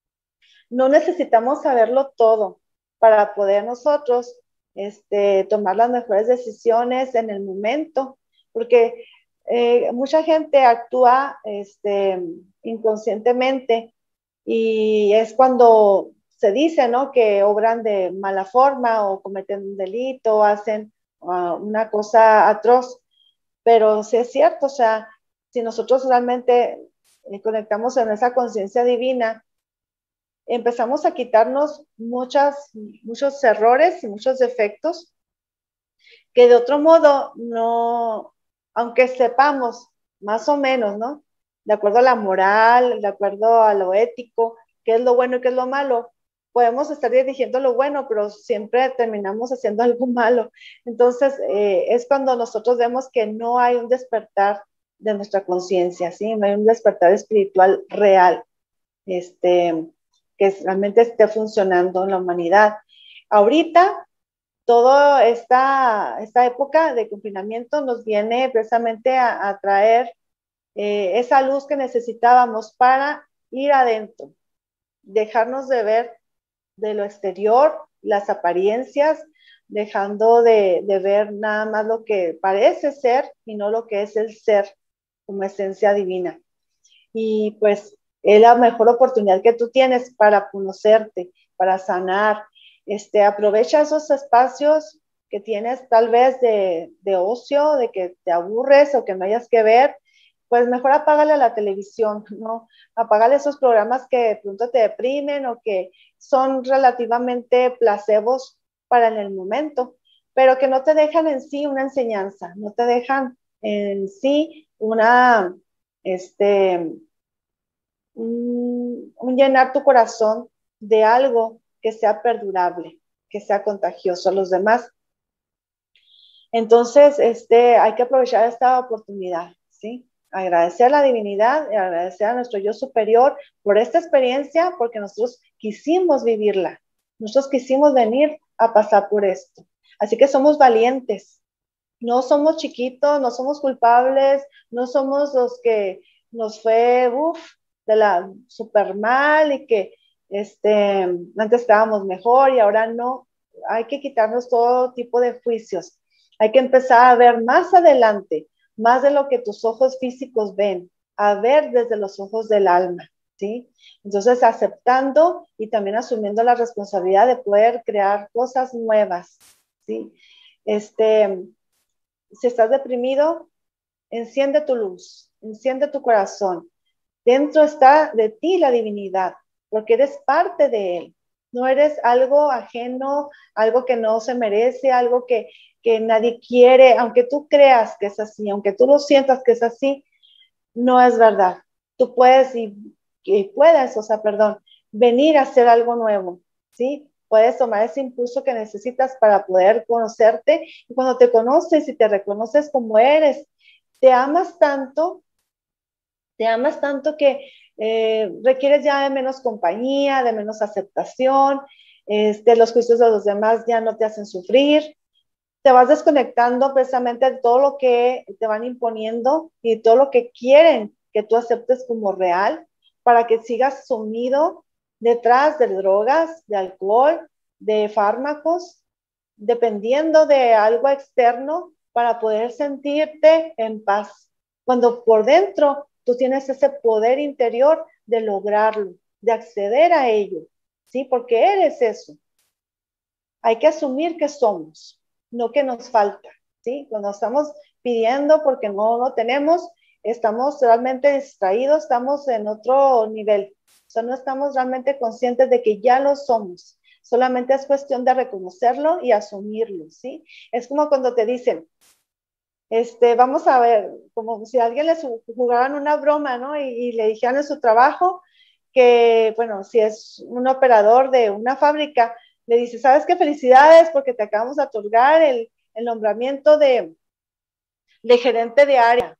No necesitamos saberlo todo para poder nosotros este, tomar las mejores decisiones en el momento, porque eh, mucha gente actúa este, inconscientemente y es cuando se dice, ¿no?, que obran de mala forma o cometen un delito o hacen uh, una cosa atroz, pero sí es cierto, o sea, si nosotros realmente eh, conectamos en esa conciencia divina, empezamos a quitarnos muchas, muchos errores y muchos defectos que de otro modo no, aunque sepamos más o menos, ¿no?, de acuerdo a la moral, de acuerdo a lo ético, qué es lo bueno y qué es lo malo, podemos estar dirigiendo lo bueno, pero siempre terminamos haciendo algo malo. Entonces, eh, es cuando nosotros vemos que no hay un despertar de nuestra conciencia, ¿sí? No hay un despertar espiritual real, este, que realmente esté funcionando en la humanidad. Ahorita, toda esta, esta época de confinamiento nos viene precisamente a, a traer eh, esa luz que necesitábamos para ir adentro, dejarnos de ver de lo exterior, las apariencias, dejando de, de ver nada más lo que parece ser y no lo que es el ser como esencia divina. Y pues es la mejor oportunidad que tú tienes para conocerte, para sanar. Este, aprovecha esos espacios que tienes tal vez de, de ocio, de que te aburres o que no hayas que ver, pues mejor apágale a la televisión, ¿no? Apágale esos programas que de pronto te deprimen o que son relativamente placebos para en el momento, pero que no te dejan en sí una enseñanza, no te dejan en sí una, este, un, un llenar tu corazón de algo que sea perdurable, que sea contagioso a los demás. Entonces, este, hay que aprovechar esta oportunidad, ¿sí? Agradecer a la divinidad y agradecer a nuestro yo superior por esta experiencia, porque nosotros quisimos vivirla, nosotros quisimos venir a pasar por esto. Así que somos valientes, no somos chiquitos, no somos culpables, no somos los que nos fue, uff, de la super mal y que este, antes estábamos mejor y ahora no. Hay que quitarnos todo tipo de juicios. Hay que empezar a ver más adelante, más de lo que tus ojos físicos ven, a ver desde los ojos del alma, ¿sí? Entonces, aceptando y también asumiendo la responsabilidad de poder crear cosas nuevas, ¿sí? Este, si estás deprimido, enciende tu luz, enciende tu corazón. Dentro está de ti la divinidad, porque eres parte de él. No eres algo ajeno, algo que no se merece, algo que, que nadie quiere, aunque tú creas que es así, aunque tú lo sientas que es así, no es verdad. Tú puedes y, y puedes, o sea, perdón, venir a hacer algo nuevo, ¿sí? Puedes tomar ese impulso que necesitas para poder conocerte y cuando te conoces y te reconoces como eres, te amas tanto, te amas tanto que eh, requieres ya de menos compañía, de menos aceptación, este, los juicios de los demás ya no te hacen sufrir, te vas desconectando precisamente de todo lo que te van imponiendo y todo lo que quieren que tú aceptes como real para que sigas sumido detrás de drogas, de alcohol, de fármacos, dependiendo de algo externo para poder sentirte en paz. Cuando por dentro tú tienes ese poder interior de lograrlo, de acceder a ello, ¿sí? Porque eres eso. Hay que asumir que somos, no que nos falta, ¿sí? Cuando estamos pidiendo porque no lo no tenemos, estamos realmente distraídos, estamos en otro nivel. O sea, no estamos realmente conscientes de que ya lo somos. Solamente es cuestión de reconocerlo y asumirlo, ¿sí? Es como cuando te dicen, este, vamos a ver, como si a alguien les jugaran una broma, ¿no? Y, y le dijeran en su trabajo que, bueno, si es un operador de una fábrica, le dice, ¿sabes qué? Felicidades porque te acabamos de otorgar el, el nombramiento de, de gerente de área.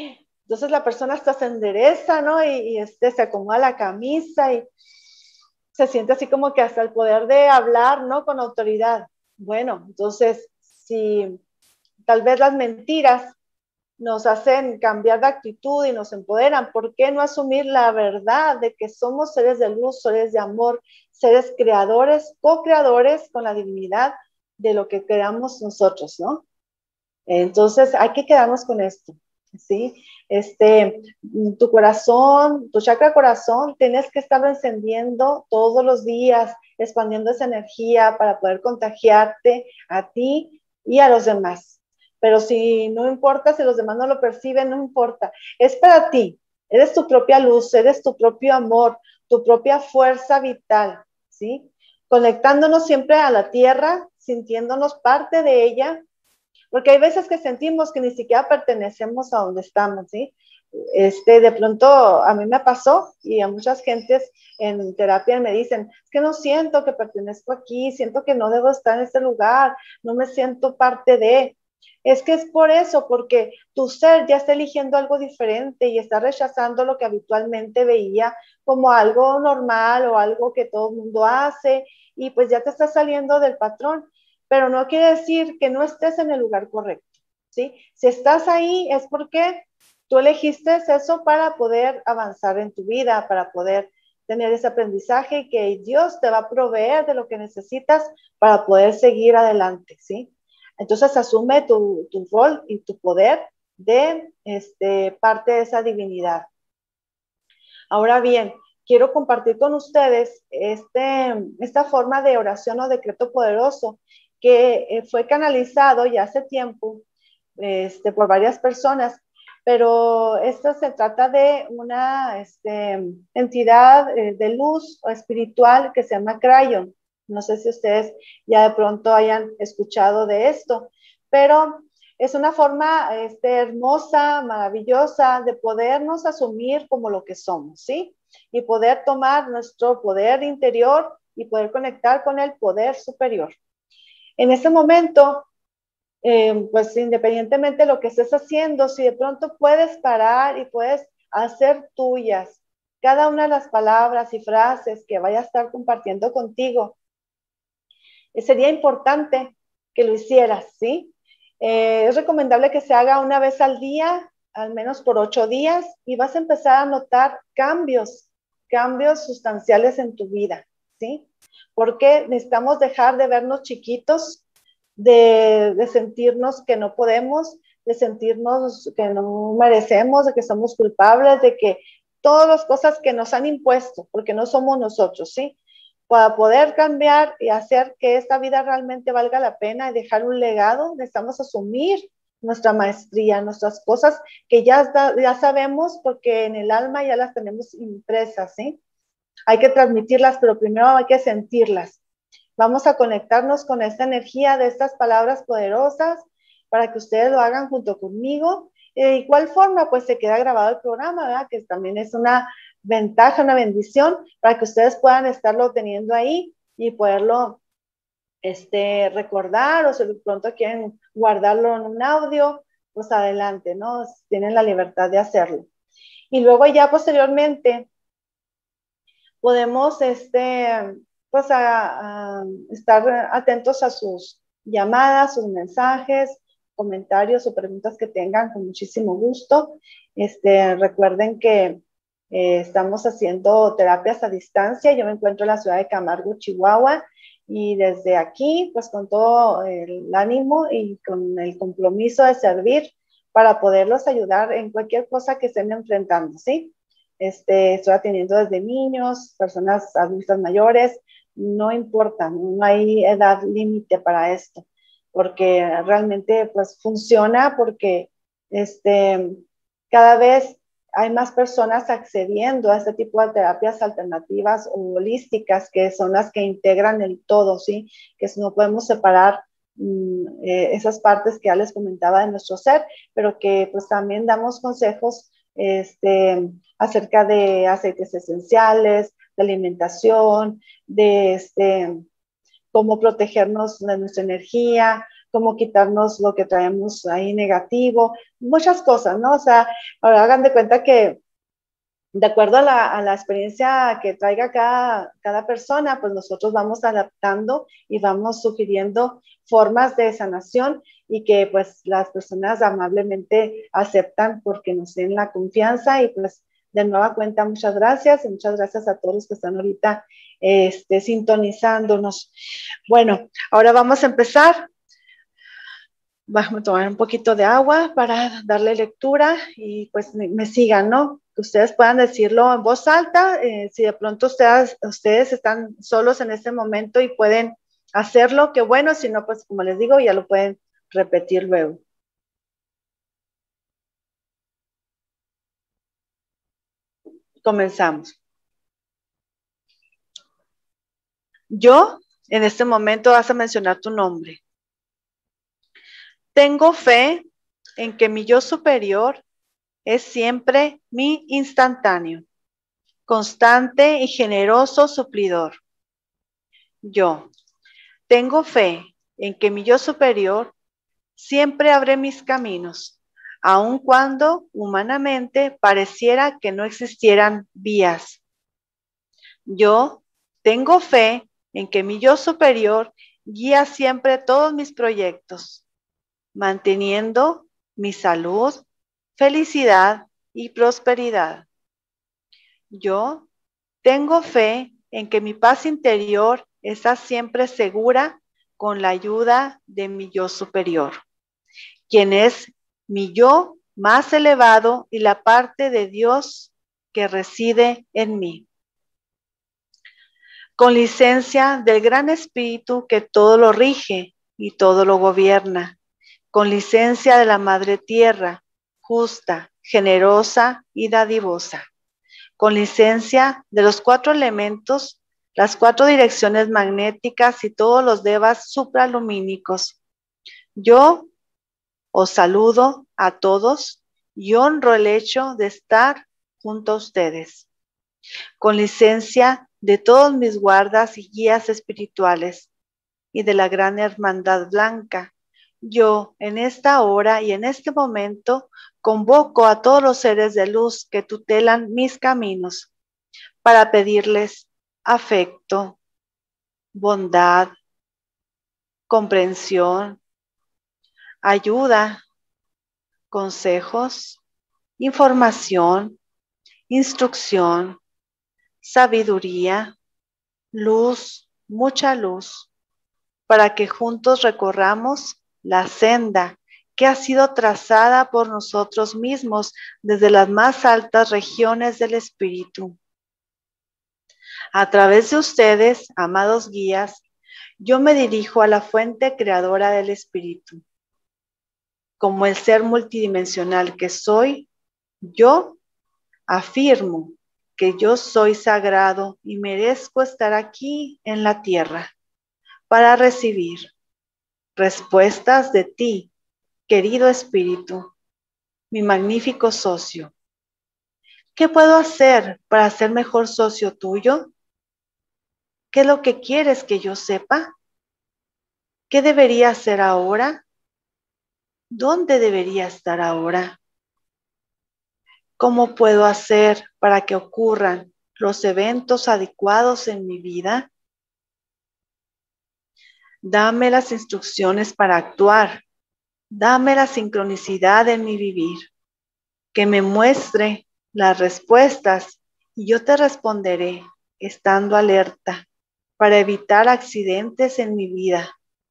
Entonces la persona hasta se endereza, ¿no? Y, y este, se acomoda la camisa y se siente así como que hasta el poder de hablar, ¿no? Con autoridad. Bueno, entonces, si tal vez las mentiras nos hacen cambiar de actitud y nos empoderan, ¿por qué no asumir la verdad de que somos seres de luz, seres de amor, seres creadores, co-creadores con la divinidad de lo que creamos nosotros, ¿no? Entonces hay que quedarnos con esto, ¿sí? Este, tu corazón, tu chakra corazón, tienes que estarlo encendiendo todos los días, expandiendo esa energía para poder contagiarte a ti y a los demás. Pero si no importa, si los demás no lo perciben, no importa. Es para ti. Eres tu propia luz, eres tu propio amor, tu propia fuerza vital, ¿sí? Conectándonos siempre a la tierra, sintiéndonos parte de ella, porque hay veces que sentimos que ni siquiera pertenecemos a donde estamos, ¿sí? Este, de pronto a mí me pasó y a muchas gentes en terapia me dicen, es que no siento que pertenezco aquí, siento que no debo estar en este lugar, no me siento parte de... Es que es por eso, porque tu ser ya está eligiendo algo diferente y está rechazando lo que habitualmente veía como algo normal o algo que todo el mundo hace y pues ya te está saliendo del patrón, pero no quiere decir que no estés en el lugar correcto, ¿sí? Si estás ahí es porque tú elegiste eso para poder avanzar en tu vida, para poder tener ese aprendizaje y que Dios te va a proveer de lo que necesitas para poder seguir adelante, ¿sí? Entonces asume tu, tu rol y tu poder de este, parte de esa divinidad. Ahora bien, quiero compartir con ustedes este, esta forma de oración o decreto poderoso que eh, fue canalizado ya hace tiempo este, por varias personas, pero esto se trata de una este, entidad eh, de luz o espiritual que se llama Crayon. No sé si ustedes ya de pronto hayan escuchado de esto, pero es una forma este, hermosa, maravillosa de podernos asumir como lo que somos, ¿sí? Y poder tomar nuestro poder interior y poder conectar con el poder superior. En ese momento, eh, pues independientemente de lo que estés haciendo, si de pronto puedes parar y puedes hacer tuyas cada una de las palabras y frases que vaya a estar compartiendo contigo, sería importante que lo hicieras, ¿sí? Eh, es recomendable que se haga una vez al día, al menos por ocho días, y vas a empezar a notar cambios, cambios sustanciales en tu vida, ¿sí? Porque necesitamos dejar de vernos chiquitos, de, de sentirnos que no podemos, de sentirnos que no merecemos, de que somos culpables, de que todas las cosas que nos han impuesto, porque no somos nosotros, ¿sí? Para poder cambiar y hacer que esta vida realmente valga la pena y dejar un legado, necesitamos asumir nuestra maestría, nuestras cosas que ya, ya sabemos porque en el alma ya las tenemos impresas, ¿sí? Hay que transmitirlas, pero primero hay que sentirlas. Vamos a conectarnos con esta energía de estas palabras poderosas para que ustedes lo hagan junto conmigo. ¿De igual forma? Pues se queda grabado el programa, ¿verdad? Que también es una ventaja, una bendición para que ustedes puedan estarlo teniendo ahí y poderlo este, recordar, o si de pronto quieren guardarlo en un audio, pues adelante, ¿no? Tienen la libertad de hacerlo. Y luego ya posteriormente podemos este, pues a, a estar atentos a sus llamadas, sus mensajes, comentarios o preguntas que tengan con muchísimo gusto. Este, recuerden que eh, estamos haciendo terapias a distancia. Yo me encuentro en la ciudad de Camargo, Chihuahua, y desde aquí, pues con todo el ánimo y con el compromiso de servir para poderlos ayudar en cualquier cosa que estén enfrentando, ¿sí? Este, estoy atendiendo desde niños, personas adultas mayores, no importa, no hay edad límite para esto, porque realmente pues funciona porque este, cada vez hay más personas accediendo a este tipo de terapias alternativas o holísticas, que son las que integran el todo, ¿sí? Que no podemos separar mm, eh, esas partes que ya les comentaba de nuestro ser, pero que pues también damos consejos este, acerca de aceites esenciales, de alimentación, de este, cómo protegernos de nuestra energía, cómo quitarnos lo que traemos ahí negativo, muchas cosas, ¿no? O sea, ahora hagan de cuenta que de acuerdo a la, a la experiencia que traiga cada, cada persona, pues nosotros vamos adaptando y vamos sugiriendo formas de sanación y que pues las personas amablemente aceptan porque nos den la confianza. Y pues de nueva cuenta, muchas gracias y muchas gracias a todos los que están ahorita este, sintonizándonos. Bueno, ahora vamos a empezar. Vamos a tomar un poquito de agua para darle lectura y pues me, me sigan, ¿no? Que ustedes puedan decirlo en voz alta. Eh, si de pronto ustedes, ustedes están solos en este momento y pueden hacerlo, qué bueno. Si no, pues como les digo, ya lo pueden repetir luego. Comenzamos. Yo, en este momento vas a mencionar tu nombre. Tengo fe en que mi yo superior es siempre mi instantáneo, constante y generoso suplidor. Yo tengo fe en que mi yo superior siempre abre mis caminos, aun cuando humanamente pareciera que no existieran vías. Yo tengo fe en que mi yo superior guía siempre todos mis proyectos, manteniendo mi salud, felicidad y prosperidad. Yo tengo fe en que mi paz interior está siempre segura con la ayuda de mi yo superior, quien es mi yo más elevado y la parte de Dios que reside en mí. Con licencia del Gran Espíritu que todo lo rige y todo lo gobierna, con licencia de la Madre Tierra, justa, generosa y dadivosa, con licencia de los cuatro elementos, las cuatro direcciones magnéticas y todos los devas supralumínicos. Yo os saludo a todos y honro el hecho de estar junto a ustedes. Con licencia de todos mis guardas y guías espirituales y de la gran hermandad blanca, yo en esta hora y en este momento convoco a todos los seres de luz que tutelan mis caminos para pedirles afecto, bondad, comprensión, ayuda, consejos, información, instrucción, sabiduría, luz, mucha luz, para que juntos recorramos la senda que ha sido trazada por nosotros mismos desde las más altas regiones del espíritu. A través de ustedes, amados guías, yo me dirijo a la fuente creadora del espíritu. Como el ser multidimensional que soy, yo afirmo que yo soy sagrado y merezco estar aquí en la tierra para recibir respuestas de ti, querido espíritu, mi magnífico socio. ¿Qué puedo hacer para ser mejor socio tuyo? ¿Qué es lo que quieres que yo sepa? ¿Qué debería hacer ahora? ¿Dónde debería estar ahora? ¿Cómo puedo hacer para que ocurran los eventos adecuados en mi vida? Dame las instrucciones para actuar. Dame la sincronicidad en mi vivir. Que me muestre las respuestas y yo te responderé estando alerta para evitar accidentes en mi vida.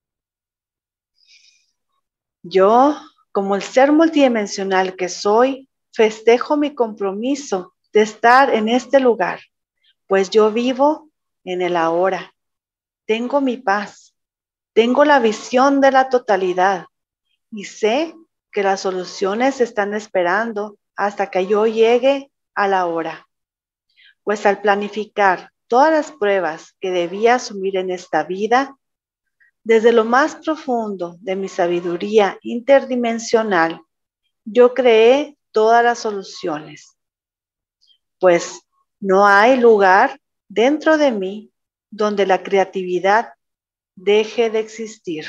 Yo, como el ser multidimensional que soy, festejo mi compromiso de estar en este lugar, pues yo vivo en el ahora. Tengo mi paz, tengo la visión de la totalidad y sé que las soluciones están esperando hasta que yo llegue a la hora. Pues al planificar todas las pruebas que debía asumir en esta vida, desde lo más profundo de mi sabiduría interdimensional, yo creé todas las soluciones. Pues no hay lugar dentro de mí donde la creatividad deje de existir.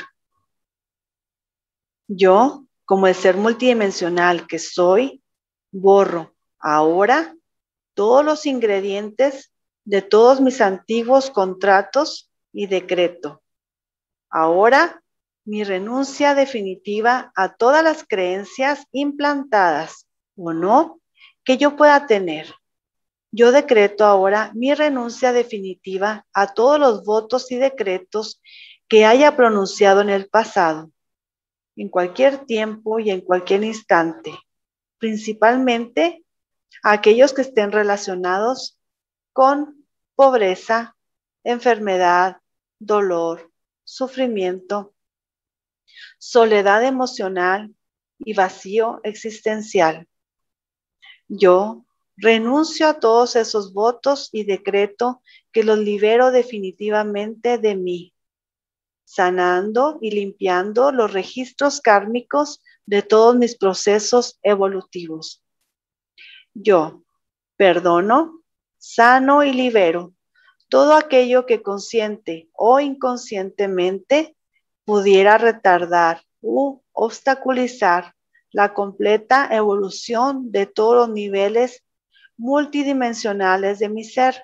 Yo, como el ser multidimensional que soy, borro ahora todos los ingredientes de todos mis antiguos contratos y decreto. Ahora, mi renuncia definitiva a todas las creencias implantadas o no que yo pueda tener. Yo decreto ahora mi renuncia definitiva a todos los votos y decretos que haya pronunciado en el pasado, en cualquier tiempo y en cualquier instante, principalmente a aquellos que estén relacionados con pobreza, enfermedad, dolor, sufrimiento, soledad emocional y vacío existencial. Yo renuncio a todos esos votos y decreto que los libero definitivamente de mí, sanando y limpiando los registros kármicos de todos mis procesos evolutivos. Yo perdono, sano y libero todo aquello que consciente o inconscientemente pudiera retardar u obstaculizar la completa evolución de todos los niveles multidimensionales de mi ser.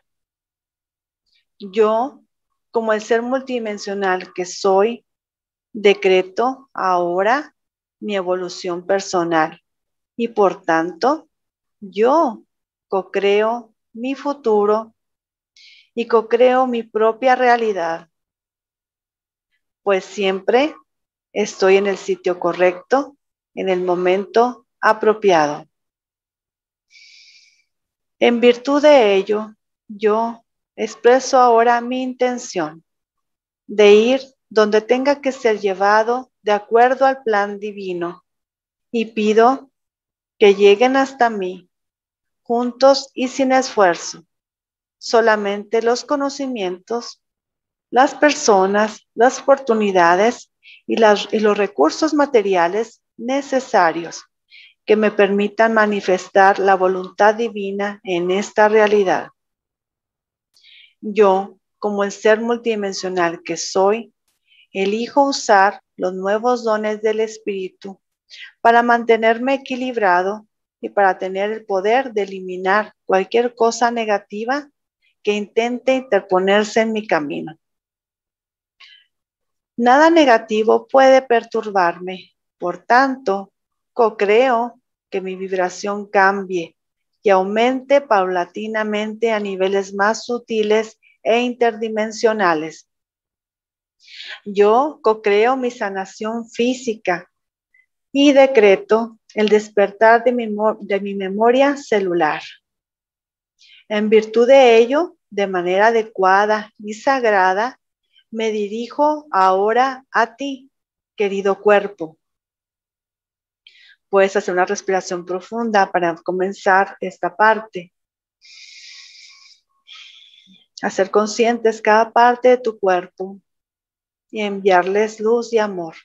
Yo, como el ser multidimensional que soy, decreto ahora mi evolución personal y por tanto, yo co-creo mi futuro y co-creo mi propia realidad, pues siempre estoy en el sitio correcto, en el momento apropiado. En virtud de ello, yo expreso ahora mi intención de ir donde tenga que ser llevado de acuerdo al plan divino y pido que lleguen hasta mí, juntos y sin esfuerzo, solamente los conocimientos, las personas, las oportunidades y, las, y los recursos materiales necesarios que me permitan manifestar la voluntad divina en esta realidad. Yo, como el ser multidimensional que soy, elijo usar los nuevos dones del Espíritu para mantenerme equilibrado y para tener el poder de eliminar cualquier cosa negativa que intente interponerse en mi camino. Nada negativo puede perturbarme, por tanto, co-creo que mi vibración cambie y aumente paulatinamente a niveles más sutiles e interdimensionales. Yo co-creo mi sanación física y decreto el despertar de mi, de mi memoria celular. En virtud de ello, de manera adecuada y sagrada, me dirijo ahora a ti, querido cuerpo. Puedes hacer una respiración profunda para comenzar esta parte. Hacer conscientes cada parte de tu cuerpo y enviarles luz y amor.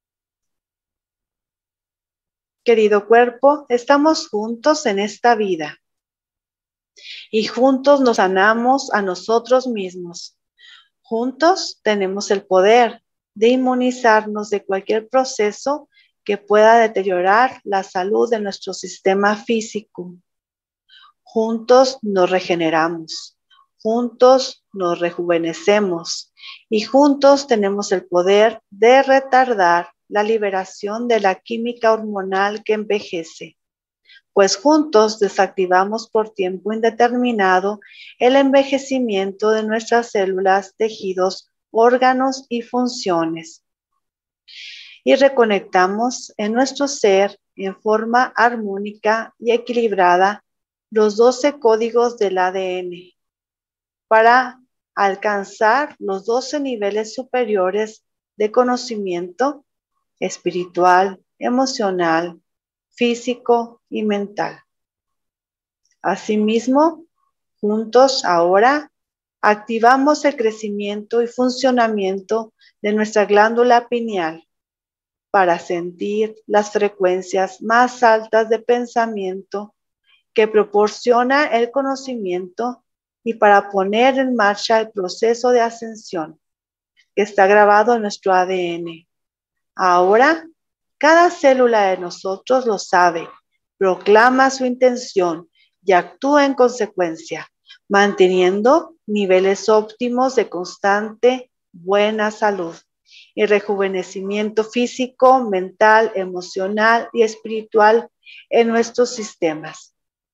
Querido cuerpo, estamos juntos en esta vida y juntos nos sanamos a nosotros mismos. Juntos tenemos el poder de inmunizarnos de cualquier proceso que pueda deteriorar la salud de nuestro sistema físico. Juntos nos regeneramos, juntos nos rejuvenecemos y juntos tenemos el poder de retardar la liberación de la química hormonal que envejece, pues juntos desactivamos por tiempo indeterminado el envejecimiento de nuestras células, tejidos, órganos y funciones. Y reconectamos en nuestro ser en forma armónica y equilibrada los doce códigos del A D N para alcanzar los doce niveles superiores de conocimiento espiritual, emocional, físico y mental. Asimismo, juntos ahora activamos el crecimiento y funcionamiento de nuestra glándula pineal para sentir las frecuencias más altas de pensamiento que proporciona el conocimiento y para poner en marcha el proceso de ascensión que está grabado en nuestro A D N. Ahora, cada célula de nosotros lo sabe, proclama su intención y actúo en consecuencia, manteniendo niveles óptimos de constante buena salud y rejuvenecimiento físico, mental, emocional y espiritual en nuestros sistemas.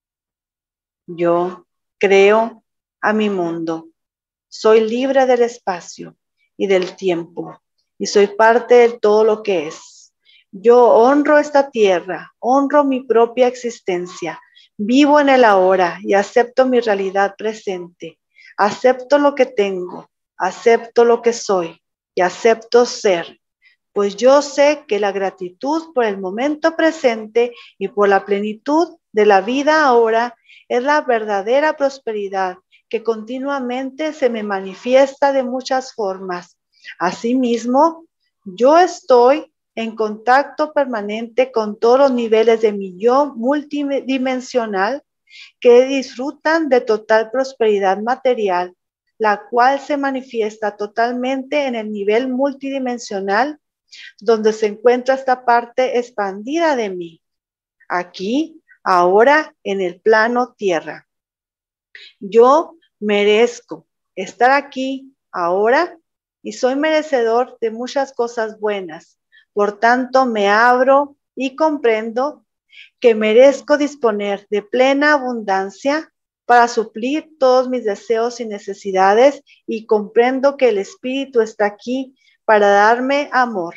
Yo creo a mi mundo. Soy libre del espacio y del tiempo y soy parte de todo lo que es. Yo honro esta tierra, honro mi propia existencia, vivo en el ahora y acepto mi realidad presente. Acepto lo que tengo, acepto lo que soy y acepto ser, pues yo sé que la gratitud por el momento presente y por la plenitud de la vida ahora es la verdadera prosperidad que continuamente se me manifiesta de muchas formas. Asimismo, yo estoy en contacto permanente con todos los niveles de mi yo multidimensional que disfrutan de total prosperidad material, la cual se manifiesta totalmente en el nivel multidimensional donde se encuentra esta parte expandida de mí, aquí, ahora, en el plano tierra. Yo merezco estar aquí, ahora, y soy merecedor de muchas cosas buenas. Por tanto, me abro y comprendo que merezco disponer de plena abundancia para suplir todos mis deseos y necesidades, y comprendo que el Espíritu está aquí para darme amor,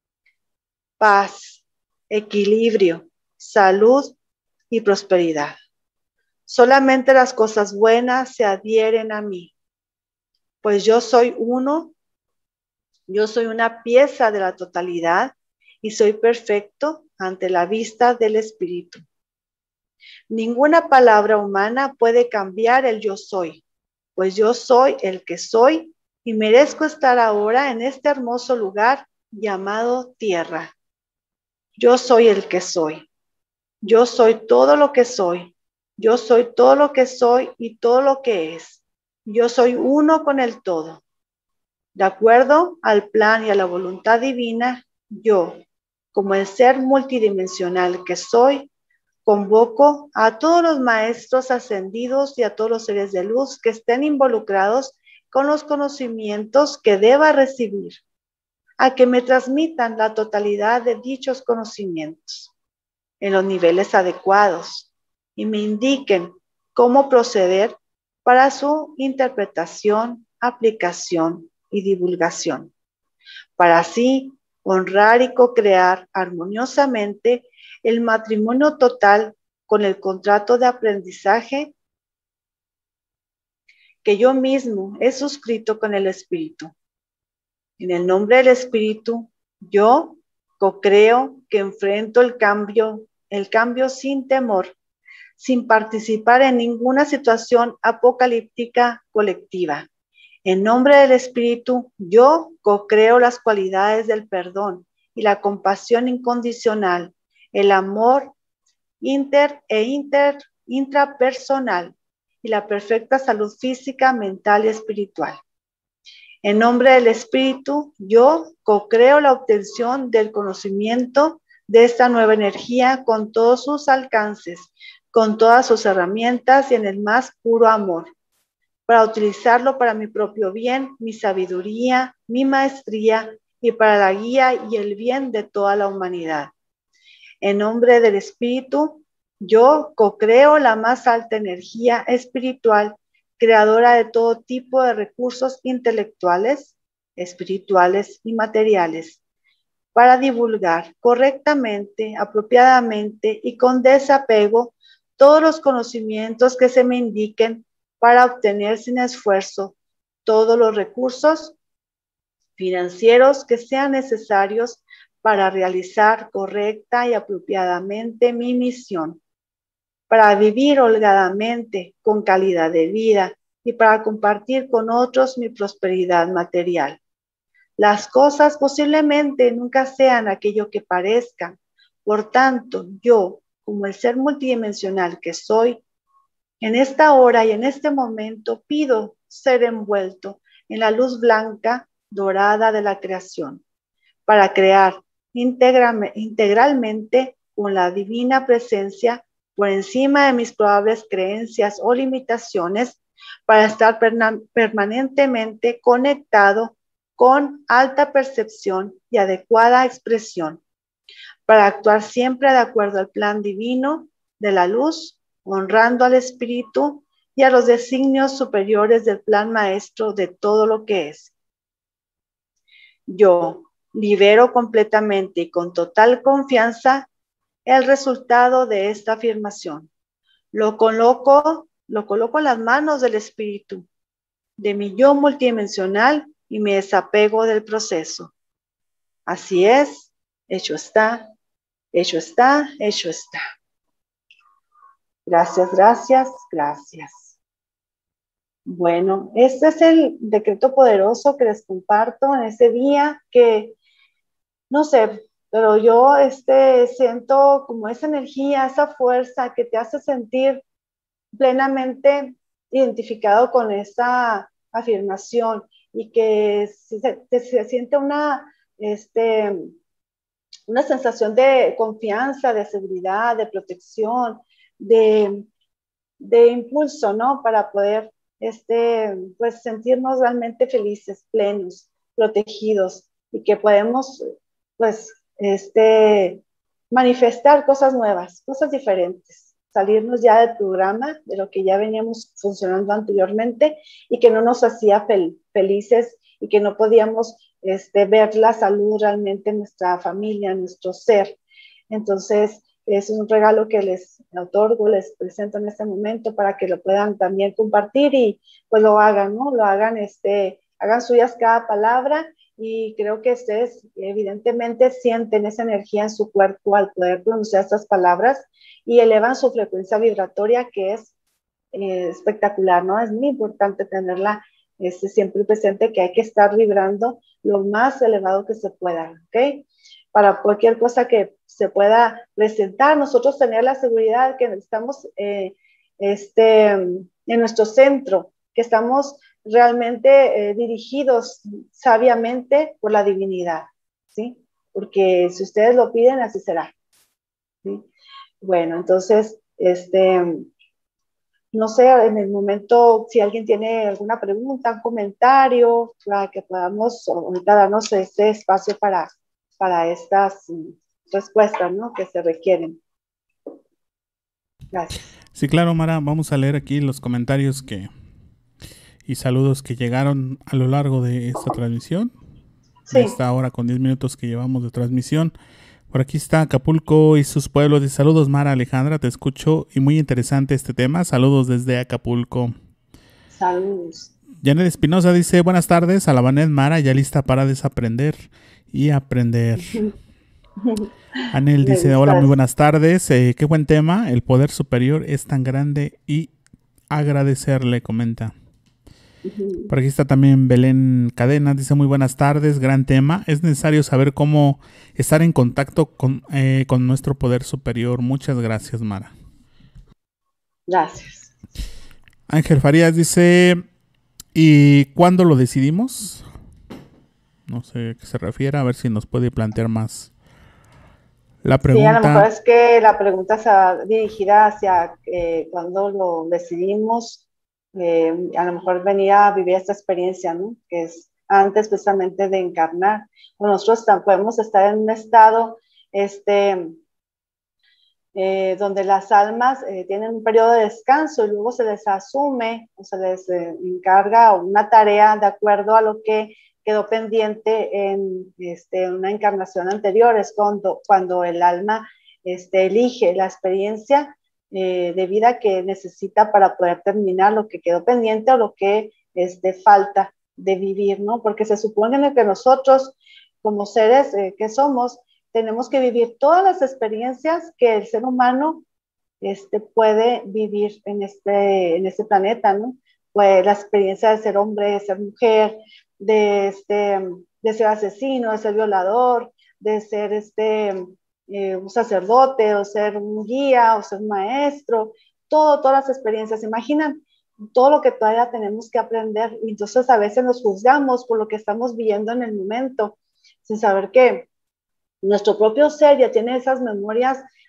paz, equilibrio, salud y prosperidad. Solamente las cosas buenas se adhieren a mí, pues yo soy uno, yo soy una pieza de la totalidad y soy perfecto ante la vista del Espíritu. Ninguna palabra humana puede cambiar el yo soy, pues yo soy el que soy y merezco estar ahora en este hermoso lugar llamado tierra. Yo soy el que soy. Yo soy todo lo que soy. Yo soy todo lo que soy y todo lo que es. Yo soy uno con el todo. De acuerdo al plan y a la voluntad divina, yo, como el ser multidimensional que soy, convoco a todos los maestros ascendidos y a todos los seres de luz que estén involucrados con los conocimientos que deba recibir, a que me transmitan la totalidad de dichos conocimientos en los niveles adecuados y me indiquen cómo proceder para su interpretación, aplicación y divulgación, para así honrar y co-crear armoniosamente el matrimonio total con el contrato de aprendizaje que yo mismo he suscrito con el Espíritu. En el nombre del Espíritu, yo co-creo que enfrento el cambio, el cambio sin temor, sin participar en ninguna situación apocalíptica colectiva. En nombre del Espíritu, yo co-creo las cualidades del perdón y la compasión incondicional, el amor inter e inter, intrapersonal y la perfecta salud física, mental y espiritual. En nombre del Espíritu, yo co-creo la obtención del conocimiento de esta nueva energía con todos sus alcances, con todas sus herramientas y en el más puro amor, para utilizarlo para mi propio bien, mi sabiduría, mi maestría y para la guía y el bien de toda la humanidad. En nombre del Espíritu, yo co-creo la más alta energía espiritual, creadora de todo tipo de recursos intelectuales, espirituales y materiales, para divulgar correctamente, apropiadamente y con desapego todos los conocimientos que se me indiquen para obtener sin esfuerzo todos los recursos financieros que sean necesarios para realizar correcta y apropiadamente mi misión, para vivir holgadamente con calidad de vida y para compartir con otros mi prosperidad material. Las cosas posiblemente nunca sean aquello que parezcan. Por tanto, yo, como el ser multidimensional que soy, en esta hora y en este momento pido ser envuelto en la luz blanca dorada de la creación, para crear integralmente con la divina presencia por encima de mis probables creencias o limitaciones para estar permanentemente conectado con alta percepción y adecuada expresión, para actuar siempre de acuerdo al plan divino de la luz, honrando al espíritu y a los designios superiores del plan maestro de todo lo que es. Yo libero completamente y con total confianza el resultado de esta afirmación. Lo coloco, lo coloco en las manos del espíritu, de mi yo multidimensional, y me desapego del proceso. Así es, hecho está, hecho está, hecho está. Gracias, gracias, gracias. Bueno, este es el decreto poderoso que les comparto en ese día que, no sé, pero yo este, siento como esa energía, esa fuerza que te hace sentir plenamente identificado con esa afirmación y que se, se, se siente una, este, una sensación de confianza, de seguridad, de protección, de, de impulso, ¿no? Para poder este, pues, sentirnos realmente felices, plenos, protegidos y que podemos pues, este, manifestar cosas nuevas, cosas diferentes. Salirnos ya del programa, de lo que ya veníamos funcionando anteriormente y que no nos hacía fel felices y que no podíamos este, ver la salud realmente en nuestra familia, en nuestro ser. Entonces, es un regalo que les otorgo, les presento en este momento para que lo puedan también compartir y pues lo hagan, ¿no? Lo hagan, este, hagan suyas cada palabra y creo que ustedes evidentemente sienten esa energía en su cuerpo al poder pronunciar estas palabras y elevan su frecuencia vibratoria, que es eh, espectacular, ¿no? Es muy importante tenerla este, siempre presente, que hay que estar vibrando lo más elevado que se pueda, ¿ok? Para cualquier cosa que se pueda presentar, nosotros tener la seguridad que estamos eh, este, en nuestro centro, que estamos realmente eh, dirigidos sabiamente por la divinidad, ¿sí? Porque si ustedes lo piden, así será, ¿sí? Bueno, entonces, este, no sé, en el momento, si alguien tiene alguna pregunta, un comentario, para que podamos ahorita darnos este espacio para, para estas respuestas, ¿no? Que se requieren. Gracias. Sí, claro, Mara, vamos a leer aquí los comentarios que y saludos que llegaron a lo largo de esta transmisión. Sí. De esta hora con diez minutos que llevamos de transmisión. Por aquí está Acapulco y sus pueblos. De saludos, Mara Alejandra, te escucho y muy interesante este tema. Saludos desde Acapulco. Saludos. Janet Espinosa dice, buenas tardes, a la Banet Mara, ya lista para desaprender y aprender. Anel dice, hola, muy buenas tardes, eh, qué buen tema, el poder superior es tan grande y agradecerle, comenta. Por aquí está también Belén Cadena, dice muy buenas tardes, gran tema, es necesario saber cómo estar en contacto con, eh, con nuestro poder superior. Muchas gracias, Mara. Gracias. Ángel Farías dice, ¿y cuándo lo decidimos? No sé a qué se refiere, a ver si nos puede plantear más la pregunta. Sí, a lo mejor es que la pregunta está dirigida hacia eh, cuándo lo decidimos. Eh, a lo mejor venir a vivir esta experiencia, ¿no? Que es antes precisamente de encarnar. Nosotros podemos estar en un estado este, eh, donde las almas eh, tienen un periodo de descanso y luego se les asume o se les eh, encarga una tarea de acuerdo a lo que quedó pendiente en este, una encarnación anterior. Es cuando, cuando el alma este, elige la experiencia Eh, de vida que necesita para poder terminar lo que quedó pendiente o lo que este, falta de vivir, ¿no? Porque se supone que nosotros, como seres eh, que somos, tenemos que vivir todas las experiencias que el ser humano este, puede vivir en este, en este planeta, ¿no? Pues la experiencia de ser hombre, de ser mujer, de, este, de ser asesino, de ser violador, de ser este... Eh, un sacerdote, o ser un guía, o ser un maestro, todo, todas las experiencias. Imaginan todo lo que todavía tenemos que aprender y entonces a veces nos juzgamos por lo que estamos viviendo en el momento, sin saber que nuestro propio ser ya tiene esas memorias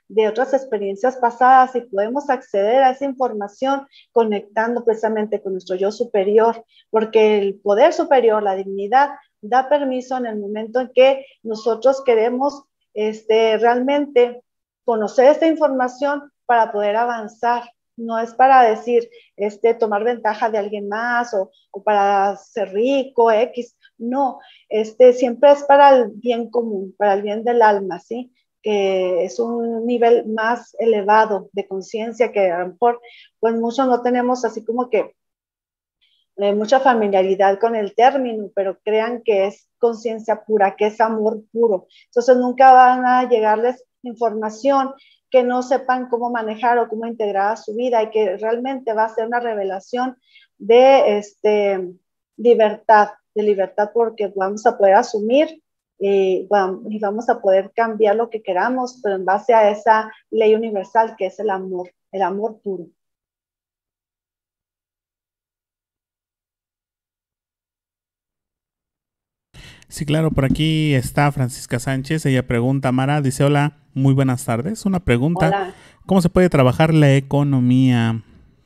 de otras experiencias pasadas y podemos acceder a esa información conectando precisamente con nuestro yo superior, porque el poder superior, la divinidad, da permiso en el momento en que nosotros queremos este, realmente conocer esta información para poder avanzar. No es para decir, este, tomar ventaja de alguien más o, o para ser rico, X. No, este, siempre es para el bien común, para el bien del alma, ¿sí? Que es un nivel más elevado de conciencia que a lo mejor, pues muchos no tenemos así como que eh, mucha familiaridad con el término, pero crean que es conciencia pura, que es amor puro. Entonces nunca van a llegarles información que no sepan cómo manejar o cómo integrar a su vida y que realmente va a ser una revelación de este, libertad, de libertad porque vamos a poder asumir eh, y vamos a poder cambiar lo que queramos, pero en base a esa ley universal que es el amor, el amor puro. Sí, claro, por aquí está Francisca Sánchez, ella pregunta, Mara, dice, hola, muy buenas tardes, una pregunta, Hola. ¿cómo se puede trabajar la economía?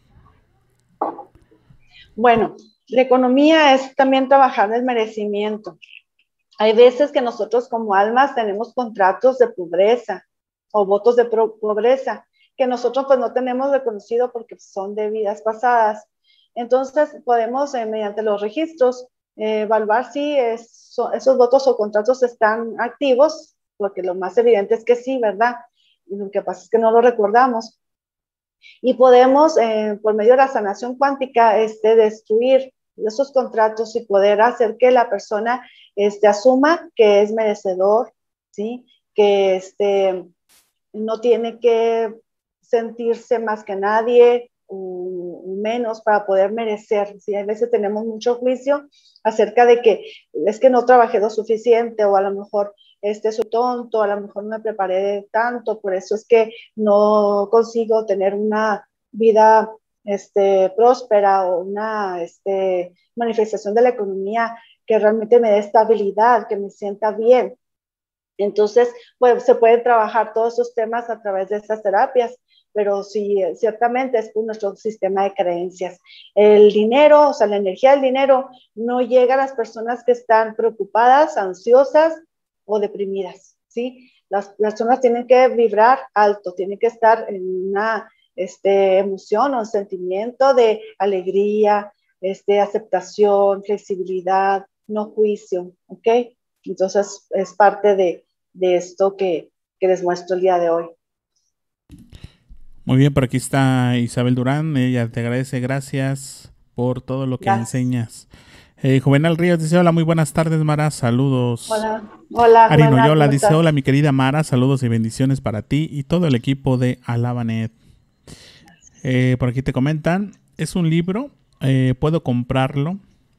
Bueno, la economía es también trabajar el merecimiento. Hay veces que nosotros como almas tenemos contratos de pobreza o votos de pobreza que nosotros pues no tenemos reconocido porque son de vidas pasadas. Entonces podemos eh, mediante los registros eh, evaluar si es, so, esos votos o contratos están activos, porque lo más evidente es que sí, ¿verdad? Y lo que pasa es que no lo recordamos. Y podemos, eh, por medio de la sanación cuántica, este, destruir esos contratos y poder hacer que la persona este, asuma que es merecedor, ¿sí? Que este, no tiene que sentirse más que nadie o menos para poder merecer. ¿Sí? A veces tenemos mucho juicio acerca de que es que no trabajé lo suficiente o a lo mejor este soy tonto, a lo mejor no me preparé tanto, por eso es que no consigo tener una vida este, próspera o una este, manifestación de la economía que realmente me dé estabilidad, que me sienta bien. Entonces, pues se pueden trabajar todos esos temas a través de estas terapias, pero sí, ciertamente es por nuestro sistema de creencias. El dinero, o sea, la energía del dinero no llega a las personas que están preocupadas, ansiosas o deprimidas, ¿sí? Las personas tienen que vibrar alto, tienen que estar en una este, emoción o un sentimiento de alegría, este, aceptación, flexibilidad, no juicio, ¿ok? Entonces es parte de, de esto que, que les muestro el día de hoy. Muy bien, por aquí está Isabel Durán, ella te agradece, gracias por todo lo que gracias. enseñas. Eh, Juvenal Ríos dice, hola, muy buenas tardes, Mara, saludos. Hola, hola. Ari Noyola dice, estás? Hola, mi querida Mara, saludos y bendiciones para ti y todo el equipo de Alabanet. Eh, por aquí te comentan, es un libro, eh, ¿puedo comprarlo?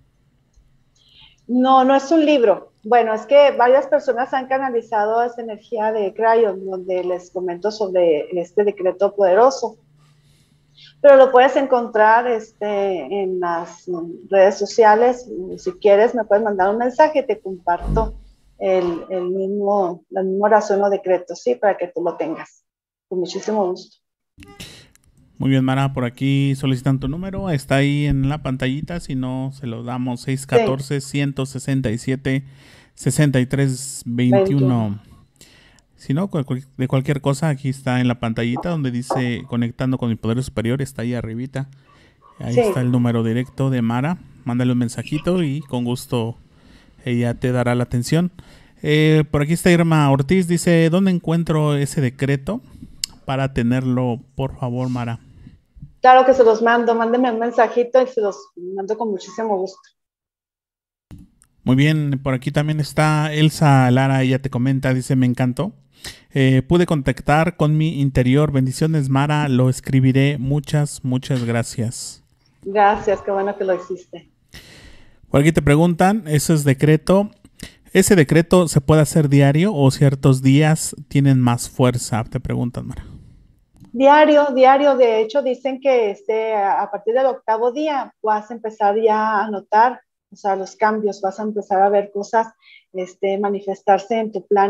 No, no es un libro. Bueno, es que varias personas han canalizado esa energía de Cryon, donde les comento sobre este decreto poderoso. Pero lo puedes encontrar este, en las redes sociales. Si quieres, me puedes mandar un mensaje, te comparto el, el mismo, la misma oración o decreto, ¿sí? Para que tú lo tengas. Con muchísimo gusto. Muy bien, Mara, por aquí solicitan tu número, está ahí en la pantallita, si no se lo damos, seis uno cuatro, sí. uno seis siete, seis tres dos uno. veintiuno. Si no, de cualquier cosa, aquí está en la pantallita donde dice conectando con mi poder superior, está ahí arribita. Ahí sí. Está el número directo de Mara, mándale un mensajito y con gusto ella te dará la atención. Eh, por aquí está Irma Ortiz, dice, ¿dónde encuentro ese decreto para tenerlo, por favor, Mara? Claro que se los mando, mándenme un mensajito y se los mando con muchísimo gusto. Muy bien, por aquí también está Elsa Lara, ella te comenta, dice, me encantó. Eh, pude contactar con mi interior. Bendiciones, Mara, lo escribiré. Muchas, muchas gracias. Gracias, qué bueno que lo hiciste. Por aquí te preguntan, ¿eso es decreto? ¿Ese decreto se puede hacer diario o ciertos días tienen más fuerza? Te preguntan, Mara. Diario, diario. De hecho, dicen que este, a partir del octavo día vas a empezar ya a notar, o sea, los cambios, vas a empezar a ver cosas este, manifestarse en tu plan,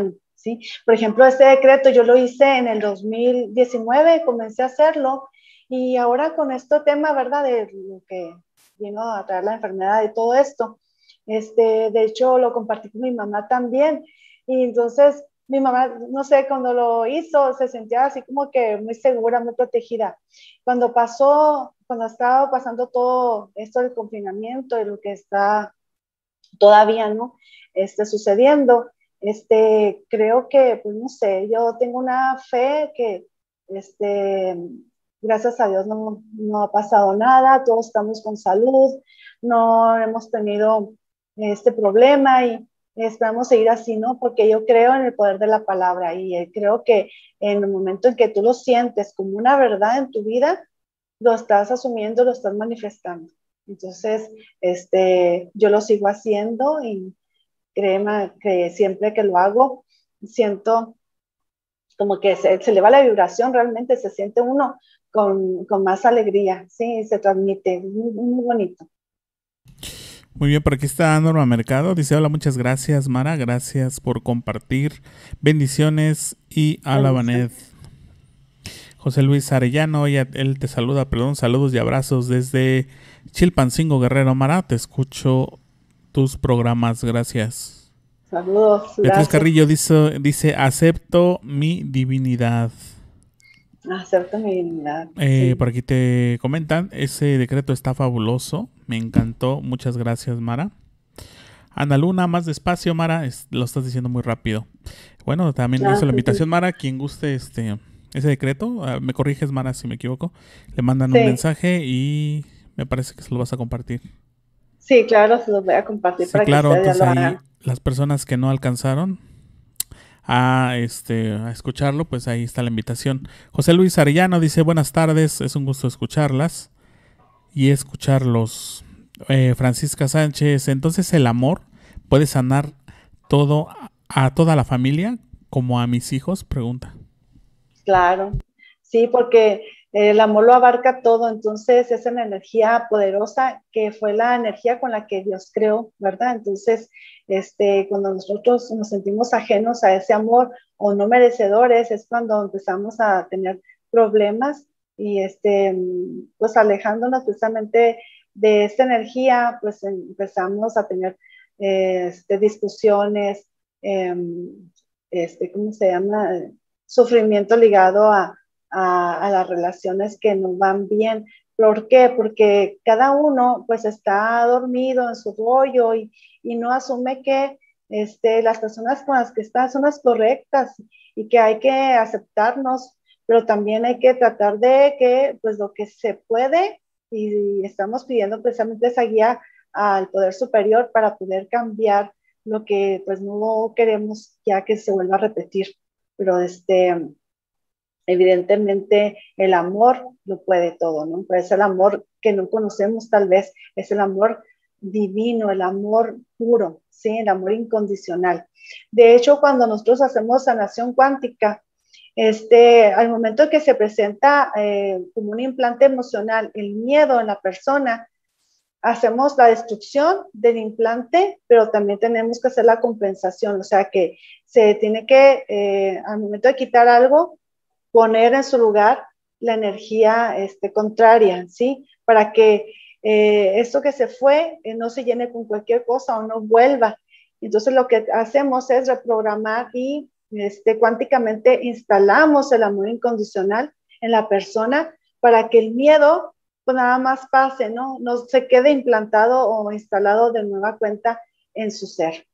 ¿sí? Por ejemplo, este decreto yo lo hice en el dos mil diecinueve, comencé a hacerlo, y ahora con este tema, ¿verdad? De lo que vino a traer la enfermedad y todo esto, este, de hecho lo compartí con mi mamá también, y entonces mi mamá, no sé, cuando lo hizo, se sentía así como que muy segura, muy protegida. Cuando pasó, cuando estaba pasando todo esto del confinamiento y lo que está todavía, ¿no? Este, sucediendo, este, creo que, pues no sé, yo tengo una fe que, este, gracias a Dios no, no ha pasado nada, todos estamos con salud, no hemos tenido este problema y esperamos seguir así, ¿no? Porque yo creo en el poder de la palabra y eh, creo que en el momento en que tú lo sientes como una verdad en tu vida, lo estás asumiendo, lo estás manifestando. Entonces, este, yo lo sigo haciendo y créeme que siempre que lo hago, siento como que se, se eleva la vibración, realmente se siente uno con, con más alegría, sí, se transmite, muy, muy bonito. Muy bien, por aquí está Norma Mercado. Dice, hola, muchas gracias, Mara. Gracias por compartir. Bendiciones y a la Banet. José Luis Arellano, ella, él te saluda, perdón, saludos y abrazos desde Chilpancingo, Guerrero. Mara, te escucho tus programas, gracias. Saludos, Beatriz gracias. Carrillo dice, dice, acepto mi divinidad. Acepto mi divinidad. Eh, Sí. por aquí te comentan, ese decreto está fabuloso, me encantó, muchas gracias, Mara. Ana Luna, más despacio, Mara, es, lo estás diciendo muy rápido. Bueno, también Ah, hizo la sí, invitación, sí. Mara, quien guste este ese decreto, uh, me corriges, Mara, si me equivoco, le mandan Sí. un mensaje y me parece que se lo vas a compartir. Sí, claro, se los voy a compartir Sí, para que claro, ustedes ya entonces lo ahí hagan. las personas que no alcanzaron a este a escucharlo, pues ahí está la invitación. José Luis Arellano dice, buenas tardes, es un gusto escucharlas y escucharlos. Eh, Francisca Sánchez, entonces el amor puede sanar todo a toda la familia, como a mis hijos, pregunta. Claro, sí, porque el amor lo abarca todo, entonces es una energía poderosa que fue la energía con la que Dios creó, ¿verdad? Entonces, este, cuando nosotros nos sentimos ajenos a ese amor o no merecedores, es cuando empezamos a tener problemas y este, pues alejándonos precisamente de esta energía, pues empezamos a tener eh, este, discusiones, eh, este, ¿cómo se llama? Sufrimiento ligado a, a, a, las relaciones que no van bien. ¿Por qué? Porque cada uno pues está dormido en su rollo y, y no asume que este, las personas con las que están son las correctas y que hay que aceptarnos, pero también hay que tratar de que pues lo que se puede y estamos pidiendo precisamente esa guía al poder superior para poder cambiar lo que pues no queremos ya que se vuelva a repetir. Pero este, evidentemente el amor lo puede todo, ¿no? Pero es el amor que no conocemos tal vez, es el amor divino, el amor puro, ¿sí? El amor incondicional. De hecho, cuando nosotros hacemos sanación cuántica, este, al momento que se presenta eh, como un implante emocional, el miedo en la persona, hacemos la destrucción del implante, pero también tenemos que hacer la compensación, o sea que se tiene que, eh, al momento de quitar algo, poner en su lugar la energía este, contraria, ¿sí? Para que eh, esto que se fue eh, no se llene con cualquier cosa o no vuelva. Entonces lo que hacemos es reprogramar y este, cuánticamente instalamos el amor incondicional en la persona para que el miedo pues nada más pase, ¿no? No se quede implantado o instalado de nueva cuenta en su ser.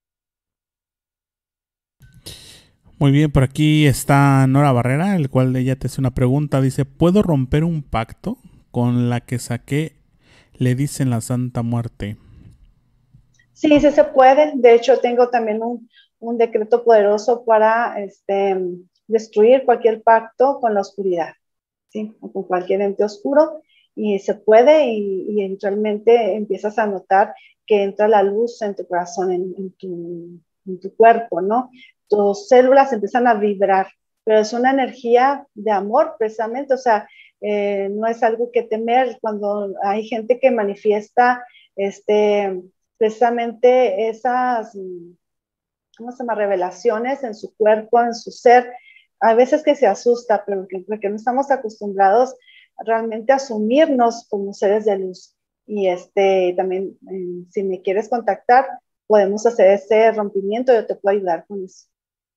Muy bien, por aquí está Nora Barrera, el cual ella te hace una pregunta. Dice, ¿puedo romper un pacto con la que saqué, le dicen la Santa Muerte? Sí, sí se puede. De hecho, tengo también un, un decreto poderoso para este, destruir cualquier pacto con la oscuridad, ¿sí? O con cualquier ente oscuro. Y se puede y, y realmente empiezas a notar que entra la luz en tu corazón, en, en, tu, en tu cuerpo, ¿no? Tus células empiezan a vibrar, pero es una energía de amor precisamente, o sea, eh, no es algo que temer cuando hay gente que manifiesta este, precisamente esas ¿cómo se llama? Revelaciones en su cuerpo, en su ser. A veces que se asusta, pero que, porque no estamos acostumbrados realmente a asumirnos como seres de luz. Y este, también, eh, si me quieres contactar, podemos hacer ese rompimiento, yo te puedo ayudar con eso.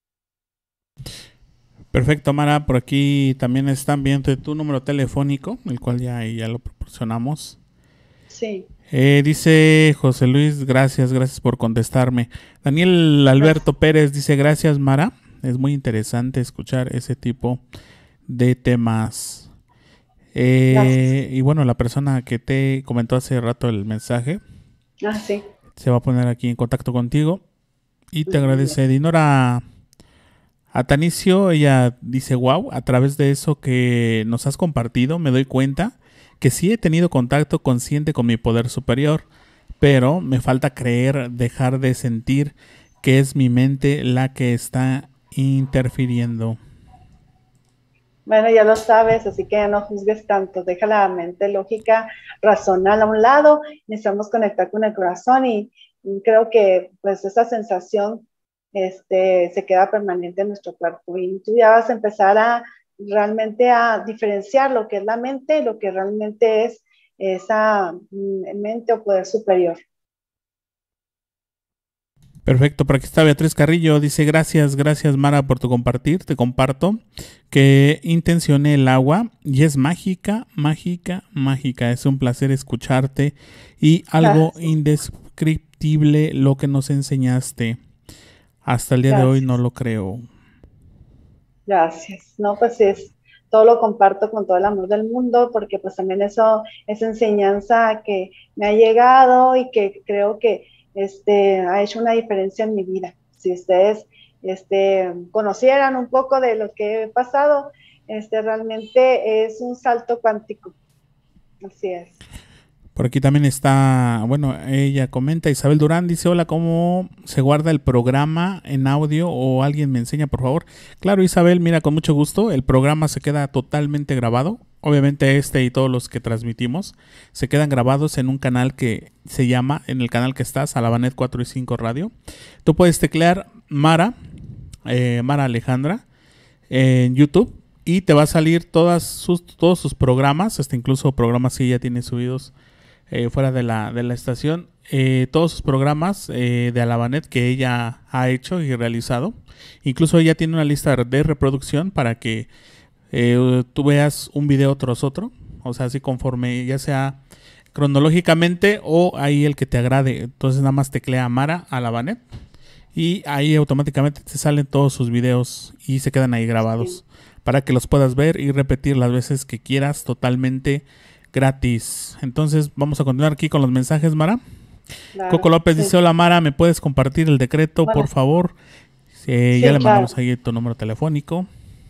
Perfecto, Mara, por aquí también están viendo tu número telefónico, el cual ya, ya lo proporcionamos. Sí. Eh, dice José Luis, gracias, gracias por contestarme. Daniel Alberto gracias. Pérez dice, gracias, Mara. Es muy interesante escuchar ese tipo de temas. Eh, y bueno, la persona que te comentó hace rato el mensaje ah, sí. se va a poner aquí en contacto contigo y te muy agradece. Bien. Dinora Atanicio, ella dice, wow, a través de eso que nos has compartido me doy cuenta que sí he tenido contacto consciente con mi poder superior, pero me falta creer, dejar de sentir que es mi mente la que está interfiriendo. Bueno, ya lo sabes, así que no juzgues tanto, deja la mente lógica, racional a un lado, necesitamos conectar con el corazón y, y creo que pues esa sensación este, se queda permanente en nuestro cuerpo y tú ya vas a empezar a realmente a diferenciar lo que es la mente y lo que realmente es esa mente o poder superior. Perfecto, por aquí está Beatriz Carrillo, dice gracias, gracias Mara por tu compartir, te comparto que intencioné el agua y es mágica, mágica, mágica, es un placer escucharte y algo gracias. Indescriptible lo que nos enseñaste, hasta el día gracias. De hoy no lo creo. Gracias, no pues es, todo lo comparto con todo el amor del mundo porque pues también eso, esa enseñanza que me ha llegado y que creo que Este, ha hecho una diferencia en mi vida. Si ustedes este, conocieran un poco de lo que he pasado, este, realmente es un salto cuántico. Así es. Por aquí también está, bueno, ella comenta, Isabel Durán dice, hola, ¿cómo se guarda el programa en audio o alguien me enseña, por favor? Claro, Isabel, mira, con mucho gusto, el programa se queda totalmente grabado. Obviamente este y todos los que transmitimos se quedan grabados en un canal que se llama, en el canal que estás, Alabanet cuatro y cinco Radio. Tú puedes teclear Mara, eh, Mara Alejandra, eh, en YouTube y te va a salir todas sus, todos sus programas, hasta incluso programas que ella tiene subidos eh, fuera de la, de la estación. Eh, todos sus programas eh, de Alabanet que ella ha hecho y realizado. Incluso ella tiene una lista de reproducción para que Eh, tú veas un video tras otro, o sea, así conforme, ya sea cronológicamente o ahí el que te agrade. Entonces nada más teclea Mara Alabanet y ahí automáticamente te salen todos sus videos y se quedan ahí grabados, sí, para que los puedas ver y repetir las veces que quieras, totalmente gratis. Entonces vamos a continuar aquí con los mensajes, Mara. Claro, Coco López sí. dice, hola Mara, ¿me puedes compartir el decreto, bueno, por favor? Eh, sí, ya le mandamos claro. ahí tu número telefónico.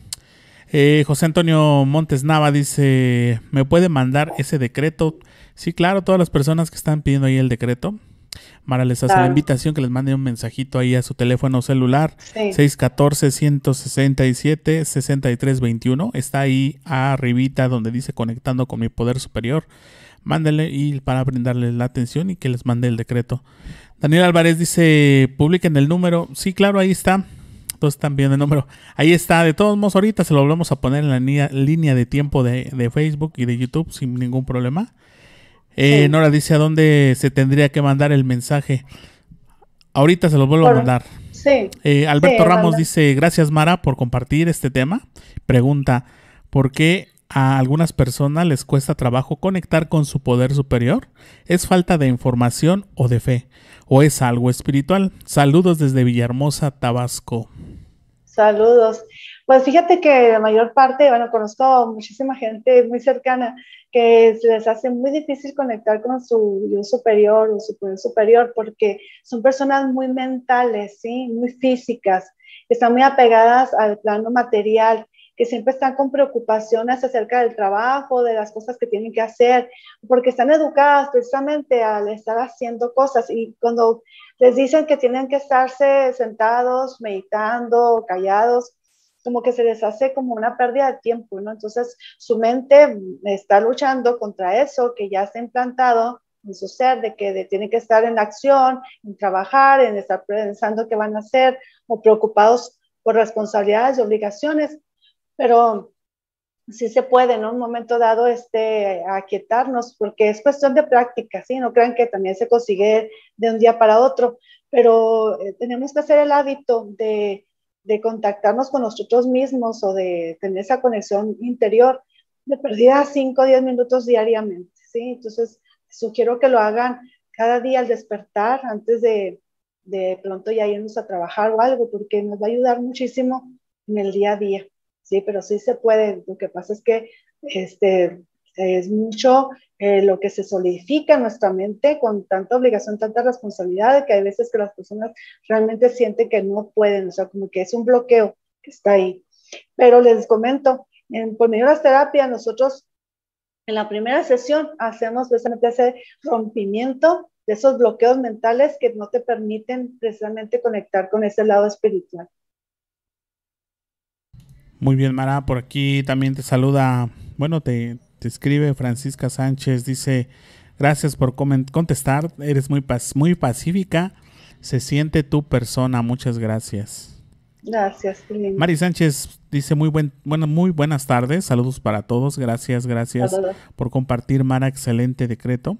Eh, José Antonio Montes Nava dice, ¿me puede mandar ese decreto? Sí, claro, todas las personas que están pidiendo ahí el decreto, Mara les hace claro. la invitación que les mande un mensajito ahí a su teléfono celular, sí. seis uno cuatro, uno seis siete, seis tres dos uno, está ahí arribita donde dice conectando con mi poder superior. Mándale y para brindarles la atención y que les mande el decreto. Daniel Álvarez dice, publiquen el número. Sí, claro, ahí está. Todos están viendo el número. Ahí está. De todos modos, ahorita se lo volvemos a poner en la línea, línea de tiempo de, de Facebook y de YouTube sin ningún problema. Eh, sí. Nora dice a dónde se tendría que mandar el mensaje. Ahorita se los vuelvo por, a mandar. Sí. Eh, Alberto sí, Ramos manda. dice, gracias Mara por compartir este tema. Pregunta, ¿por qué a algunas personas les cuesta trabajo conectar con su poder superior? ¿Es falta de información o de fe? ¿O es algo espiritual? Saludos desde Villahermosa, Tabasco. Saludos. Pues fíjate que la mayor parte, bueno, conozco muchísima gente muy cercana que se les hace muy difícil conectar con su yo superior o su poder superior porque son personas muy mentales, ¿sí? Muy físicas, están muy apegadas al plano material, que siempre están con preocupaciones acerca del trabajo, de las cosas que tienen que hacer, porque están educadas precisamente al estar haciendo cosas y cuando les dicen que tienen que estarse sentados, meditando, callados, como que se les hace como una pérdida de tiempo, ¿no? Entonces su mente está luchando contra eso que ya está implantado en su ser, de que de, tienen que estar en acción, en trabajar, en estar pensando qué van a hacer o preocupados por responsabilidades y obligaciones, pero sí se puede en un momento dado este, aquietarnos, porque es cuestión de práctica, ¿sí? No crean que también se consigue de un día para otro, pero eh, tenemos que hacer el hábito de, de contactarnos con nosotros mismos o de tener esa conexión interior de perdida cinco o diez minutos diariamente, ¿sí? Entonces, sugiero que lo hagan cada día al despertar, antes de, de pronto ya irnos a trabajar o algo, porque nos va a ayudar muchísimo en el día a día. Sí, pero sí se puede. Lo que pasa es que este, es mucho eh, lo que se solidifica en nuestra mente con tanta obligación, tanta responsabilidad, que hay veces que las personas realmente sienten que no pueden, o sea, como que es un bloqueo que está ahí. Pero les comento, en, por medio de las terapias, nosotros en la primera sesión hacemos precisamente ese rompimiento de esos bloqueos mentales que no te permiten precisamente conectar con ese lado espiritual. Muy bien, Mara, por aquí también te saluda, bueno, te, te escribe Francisca Sánchez, dice, gracias por contestar, eres muy, muy pacífica, se siente tu persona, muchas gracias. Gracias, lindo. Mari Sánchez dice, muy buen, bueno, muy buenas tardes, saludos para todos, gracias, gracias Saludos. por compartir, Mara, excelente decreto.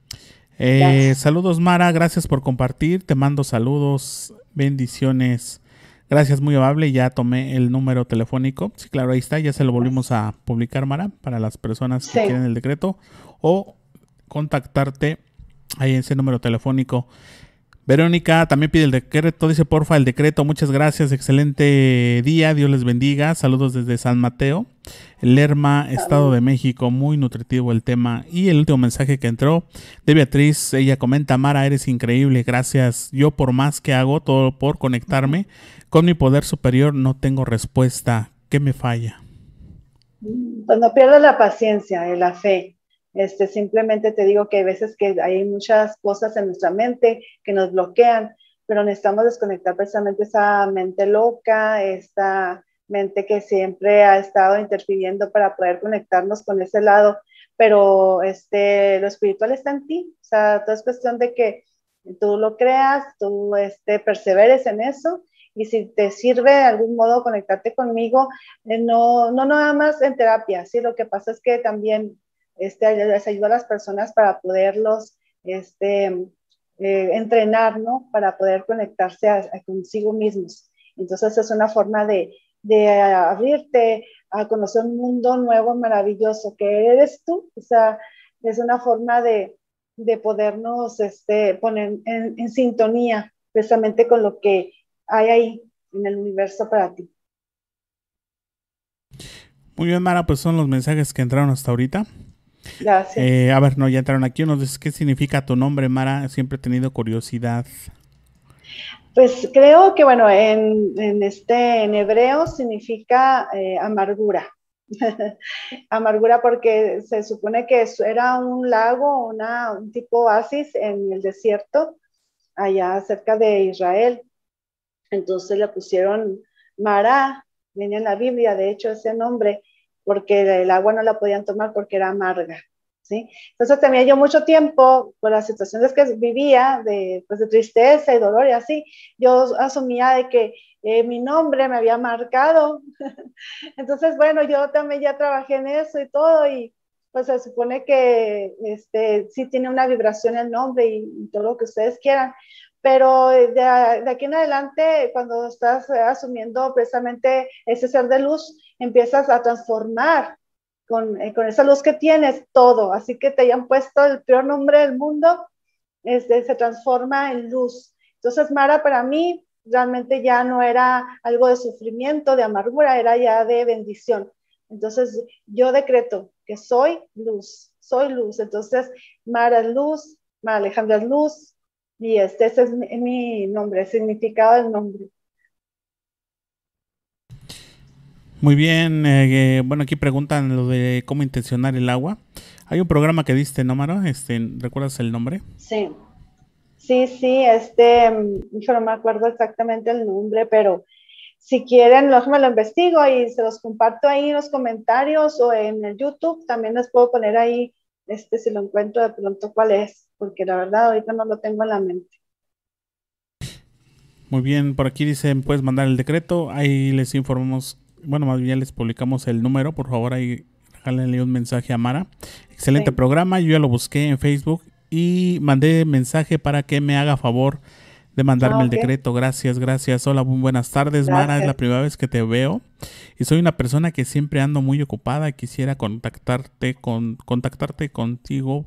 Eh, saludos, Mara, gracias por compartir, te mando saludos, bendiciones. Gracias, muy amable, ya tomé el número telefónico. Sí, claro, ahí está, ya se lo volvimos a publicar, Mara, para las personas que sí quieren el decreto o contactarte ahí en ese número telefónico. Verónica también pide el decreto, dice porfa el decreto, muchas gracias, excelente día, Dios les bendiga, saludos desde San Mateo, Lerma, Estado de México, muy nutritivo el tema. Y el último mensaje que entró de Beatriz, ella comenta, Mara, eres increíble, gracias, yo por más que hago, todo por conectarme con mi poder superior, no tengo respuesta, ¿qué me falla? Pues no pierdas la paciencia y la fe. Este, simplemente te digo que hay veces que hay muchas cosas en nuestra mente que nos bloquean, pero necesitamos desconectar precisamente esa mente loca, esta mente que siempre ha estado interfiriendo para poder conectarnos con ese lado, pero este, lo espiritual está en ti, o sea, todo es cuestión de que tú lo creas, tú este, perseveres en eso, y si te sirve de algún modo conectarte conmigo, eh, no, no nada más en terapia, ¿sí? Lo que pasa es que también Este, les ayuda a las personas para poderlos este, eh, entrenar, ¿no? Para poder conectarse a, a consigo mismos. Entonces es una forma de, de abrirte a conocer un mundo nuevo, maravilloso, que eres tú. O sea, es una forma de, de podernos este, poner en, en sintonía precisamente con lo que hay ahí en el universo para ti. Muy bien, Mara, pues son los mensajes que entraron hasta ahorita. Gracias. Eh, a ver, no, ya entraron aquí unos. Dice, ¿qué significa tu nombre, Mara? Siempre he tenido curiosidad. Pues creo que, bueno, en, en, este, en hebreo significa eh, amargura. Amargura porque se supone que era un lago, una, un tipo oasis en el desierto, allá cerca de Israel. Entonces le pusieron Mará, viene en la Biblia, de hecho, ese nombre, porque el agua no la podían tomar porque era amarga, ¿sí? Entonces tenía yo mucho tiempo, por las situaciones que vivía, de, pues, de tristeza y dolor y así, yo asumía de que eh, mi nombre me había marcado. Entonces, bueno, yo también ya trabajé en eso y todo, y pues se supone que este, sí tiene una vibración el nombre y, y todo lo que ustedes quieran, pero de, de aquí en adelante, cuando estás asumiendo precisamente ese ser de luz, empiezas a transformar con, eh, con esa luz que tienes todo, así que te hayan puesto el peor nombre del mundo, este, se transforma en luz. Entonces, Mara, para mí, realmente ya no era algo de sufrimiento, de amargura, era ya de bendición. Entonces, yo decreto que soy luz, soy luz. Entonces, Mara es luz, Mara Alejandra es luz, y este, ese es mi, mi nombre, el significado del nombre. Muy bien, eh, bueno, aquí preguntan lo de cómo intencionar el agua. Hay un programa que diste, ¿no, Mara? Este, ¿recuerdas el nombre? Sí, sí, sí, este, yo no me acuerdo exactamente el nombre, pero si quieren, luego me lo investigo y se los comparto ahí en los comentarios o en el YouTube. También les puedo poner ahí, este, si lo encuentro de pronto cuál es, porque la verdad ahorita no lo tengo en la mente. Muy bien, por aquí dicen, puedes mandar el decreto, ahí les informamos, bueno, más bien les publicamos el número, por favor, ahí jálenle un mensaje a Mara. Excelente sí. programa, yo ya lo busqué en Facebook y mandé mensaje para que me haga favor de mandarme ah, okay. el decreto. Gracias, gracias. Hola, muy buenas tardes, gracias. Mara, es la primera vez que te veo y soy una persona que siempre ando muy ocupada, quisiera contactarte con contactarte contigo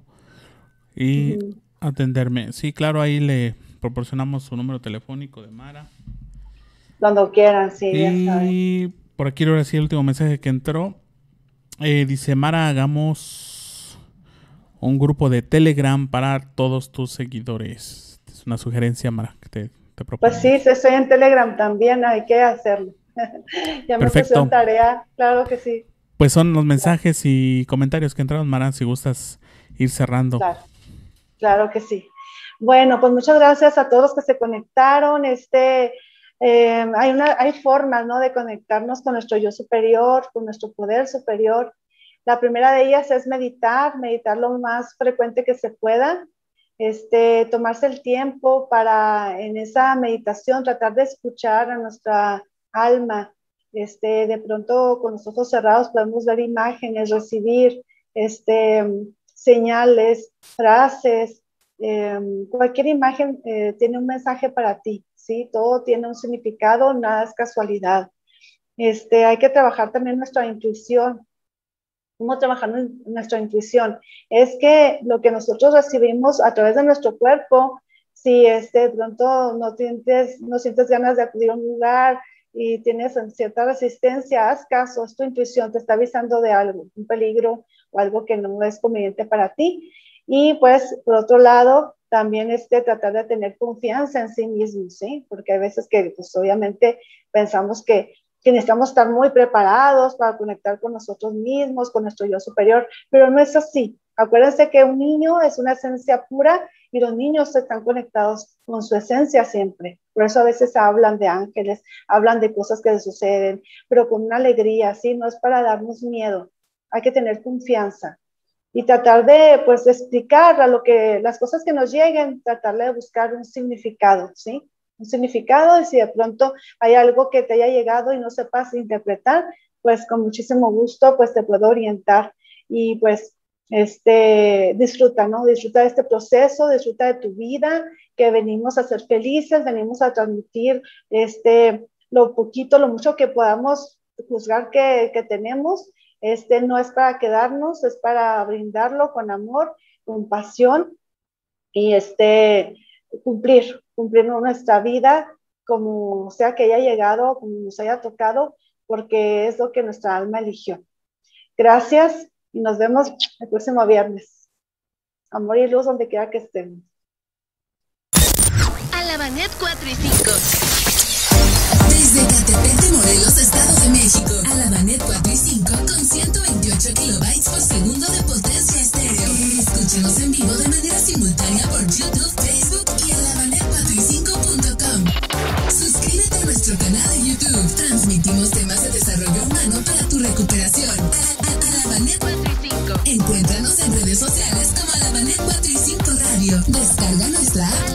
y uh-huh. atenderme. Sí, claro, ahí le proporcionamos su número telefónico de Mara. Cuando quieran, sí. Y por aquí ahora sí el último mensaje que entró. Eh, dice Mara, hagamos un grupo de Telegram para todos tus seguidores. Es una sugerencia, Mara, que te, te propongo. Pues sí, estoy en Telegram también, hay que hacerlo. Ya me puse en tarea, claro que sí. Pues son los mensajes y comentarios que entraron, Mara, si gustas ir cerrando. Claro, claro que sí. Bueno, pues muchas gracias a todos los que se conectaron. Este, eh, hay, una, hay formas, ¿no?, de conectarnos con nuestro yo superior, con nuestro poder superior. La primera de ellas es meditar, meditar lo más frecuente que se pueda. Este, tomarse el tiempo para en esa meditación tratar de escuchar a nuestra alma. Este, de pronto con los ojos cerrados podemos ver imágenes, recibir este, señales, frases. Eh, cualquier imagen eh, tiene un mensaje para ti, ¿sí? Todo tiene un significado, nada es casualidad. Este, hay que trabajar también nuestra intuición. ¿Cómo trabajar nuestra intuición? Es que lo que nosotros recibimos a través de nuestro cuerpo, si este, de pronto no sientes, no sientes ganas de acudir a un lugar y tienes cierta resistencia, haz caso, es tu intuición, te está avisando de algo, un peligro o algo que no es conveniente para ti. Y pues, por otro lado, también este, tratar de tener confianza en sí mismo, ¿sí? Porque hay veces que, pues, obviamente, pensamos que, que necesitamos estar muy preparados para conectar con nosotros mismos, con nuestro yo superior, pero no es así. Acuérdense que un niño es una esencia pura y los niños están conectados con su esencia siempre. Por eso a veces hablan de ángeles, hablan de cosas que les suceden, pero con una alegría, ¿sí? No es para darnos miedo, hay que tener confianza. Y tratar de, pues, explicar a lo que, las cosas que nos lleguen, tratar de buscar un significado, ¿sí? Un significado, y si de pronto hay algo que te haya llegado y no sepas interpretar, pues con muchísimo gusto, pues te puedo orientar. Y pues, este, disfruta, ¿no? Disfruta de este proceso, disfruta de tu vida, que venimos a ser felices, venimos a transmitir este, lo poquito, lo mucho que podamos juzgar que, que tenemos. Este no es para quedarnos, es para brindarlo con amor, con pasión y este, cumplir, cumplir nuestra vida como sea que haya llegado, como nos haya tocado, porque es lo que nuestra alma eligió. Gracias y nos vemos el próximo viernes. Amor y luz donde quiera que estemos. A la Banet cuatro y cinco. Desde Catepec de Morelos, Estado de México, a la Banet cuatro y cinco con ciento veintiocho kilobytes por segundo de potencia estéreo. Escúchenos en vivo de manera simultánea por YouTube, Facebook y a la banet cuatro y cinco punto com. Suscríbete a nuestro canal de YouTube. Transmitimos temas de desarrollo humano para tu recuperación. A, a, a la Banet cuatro y cinco. Encuéntranos en redes sociales como a la Banet cuatro y cinco Radio. Descarga nuestra app.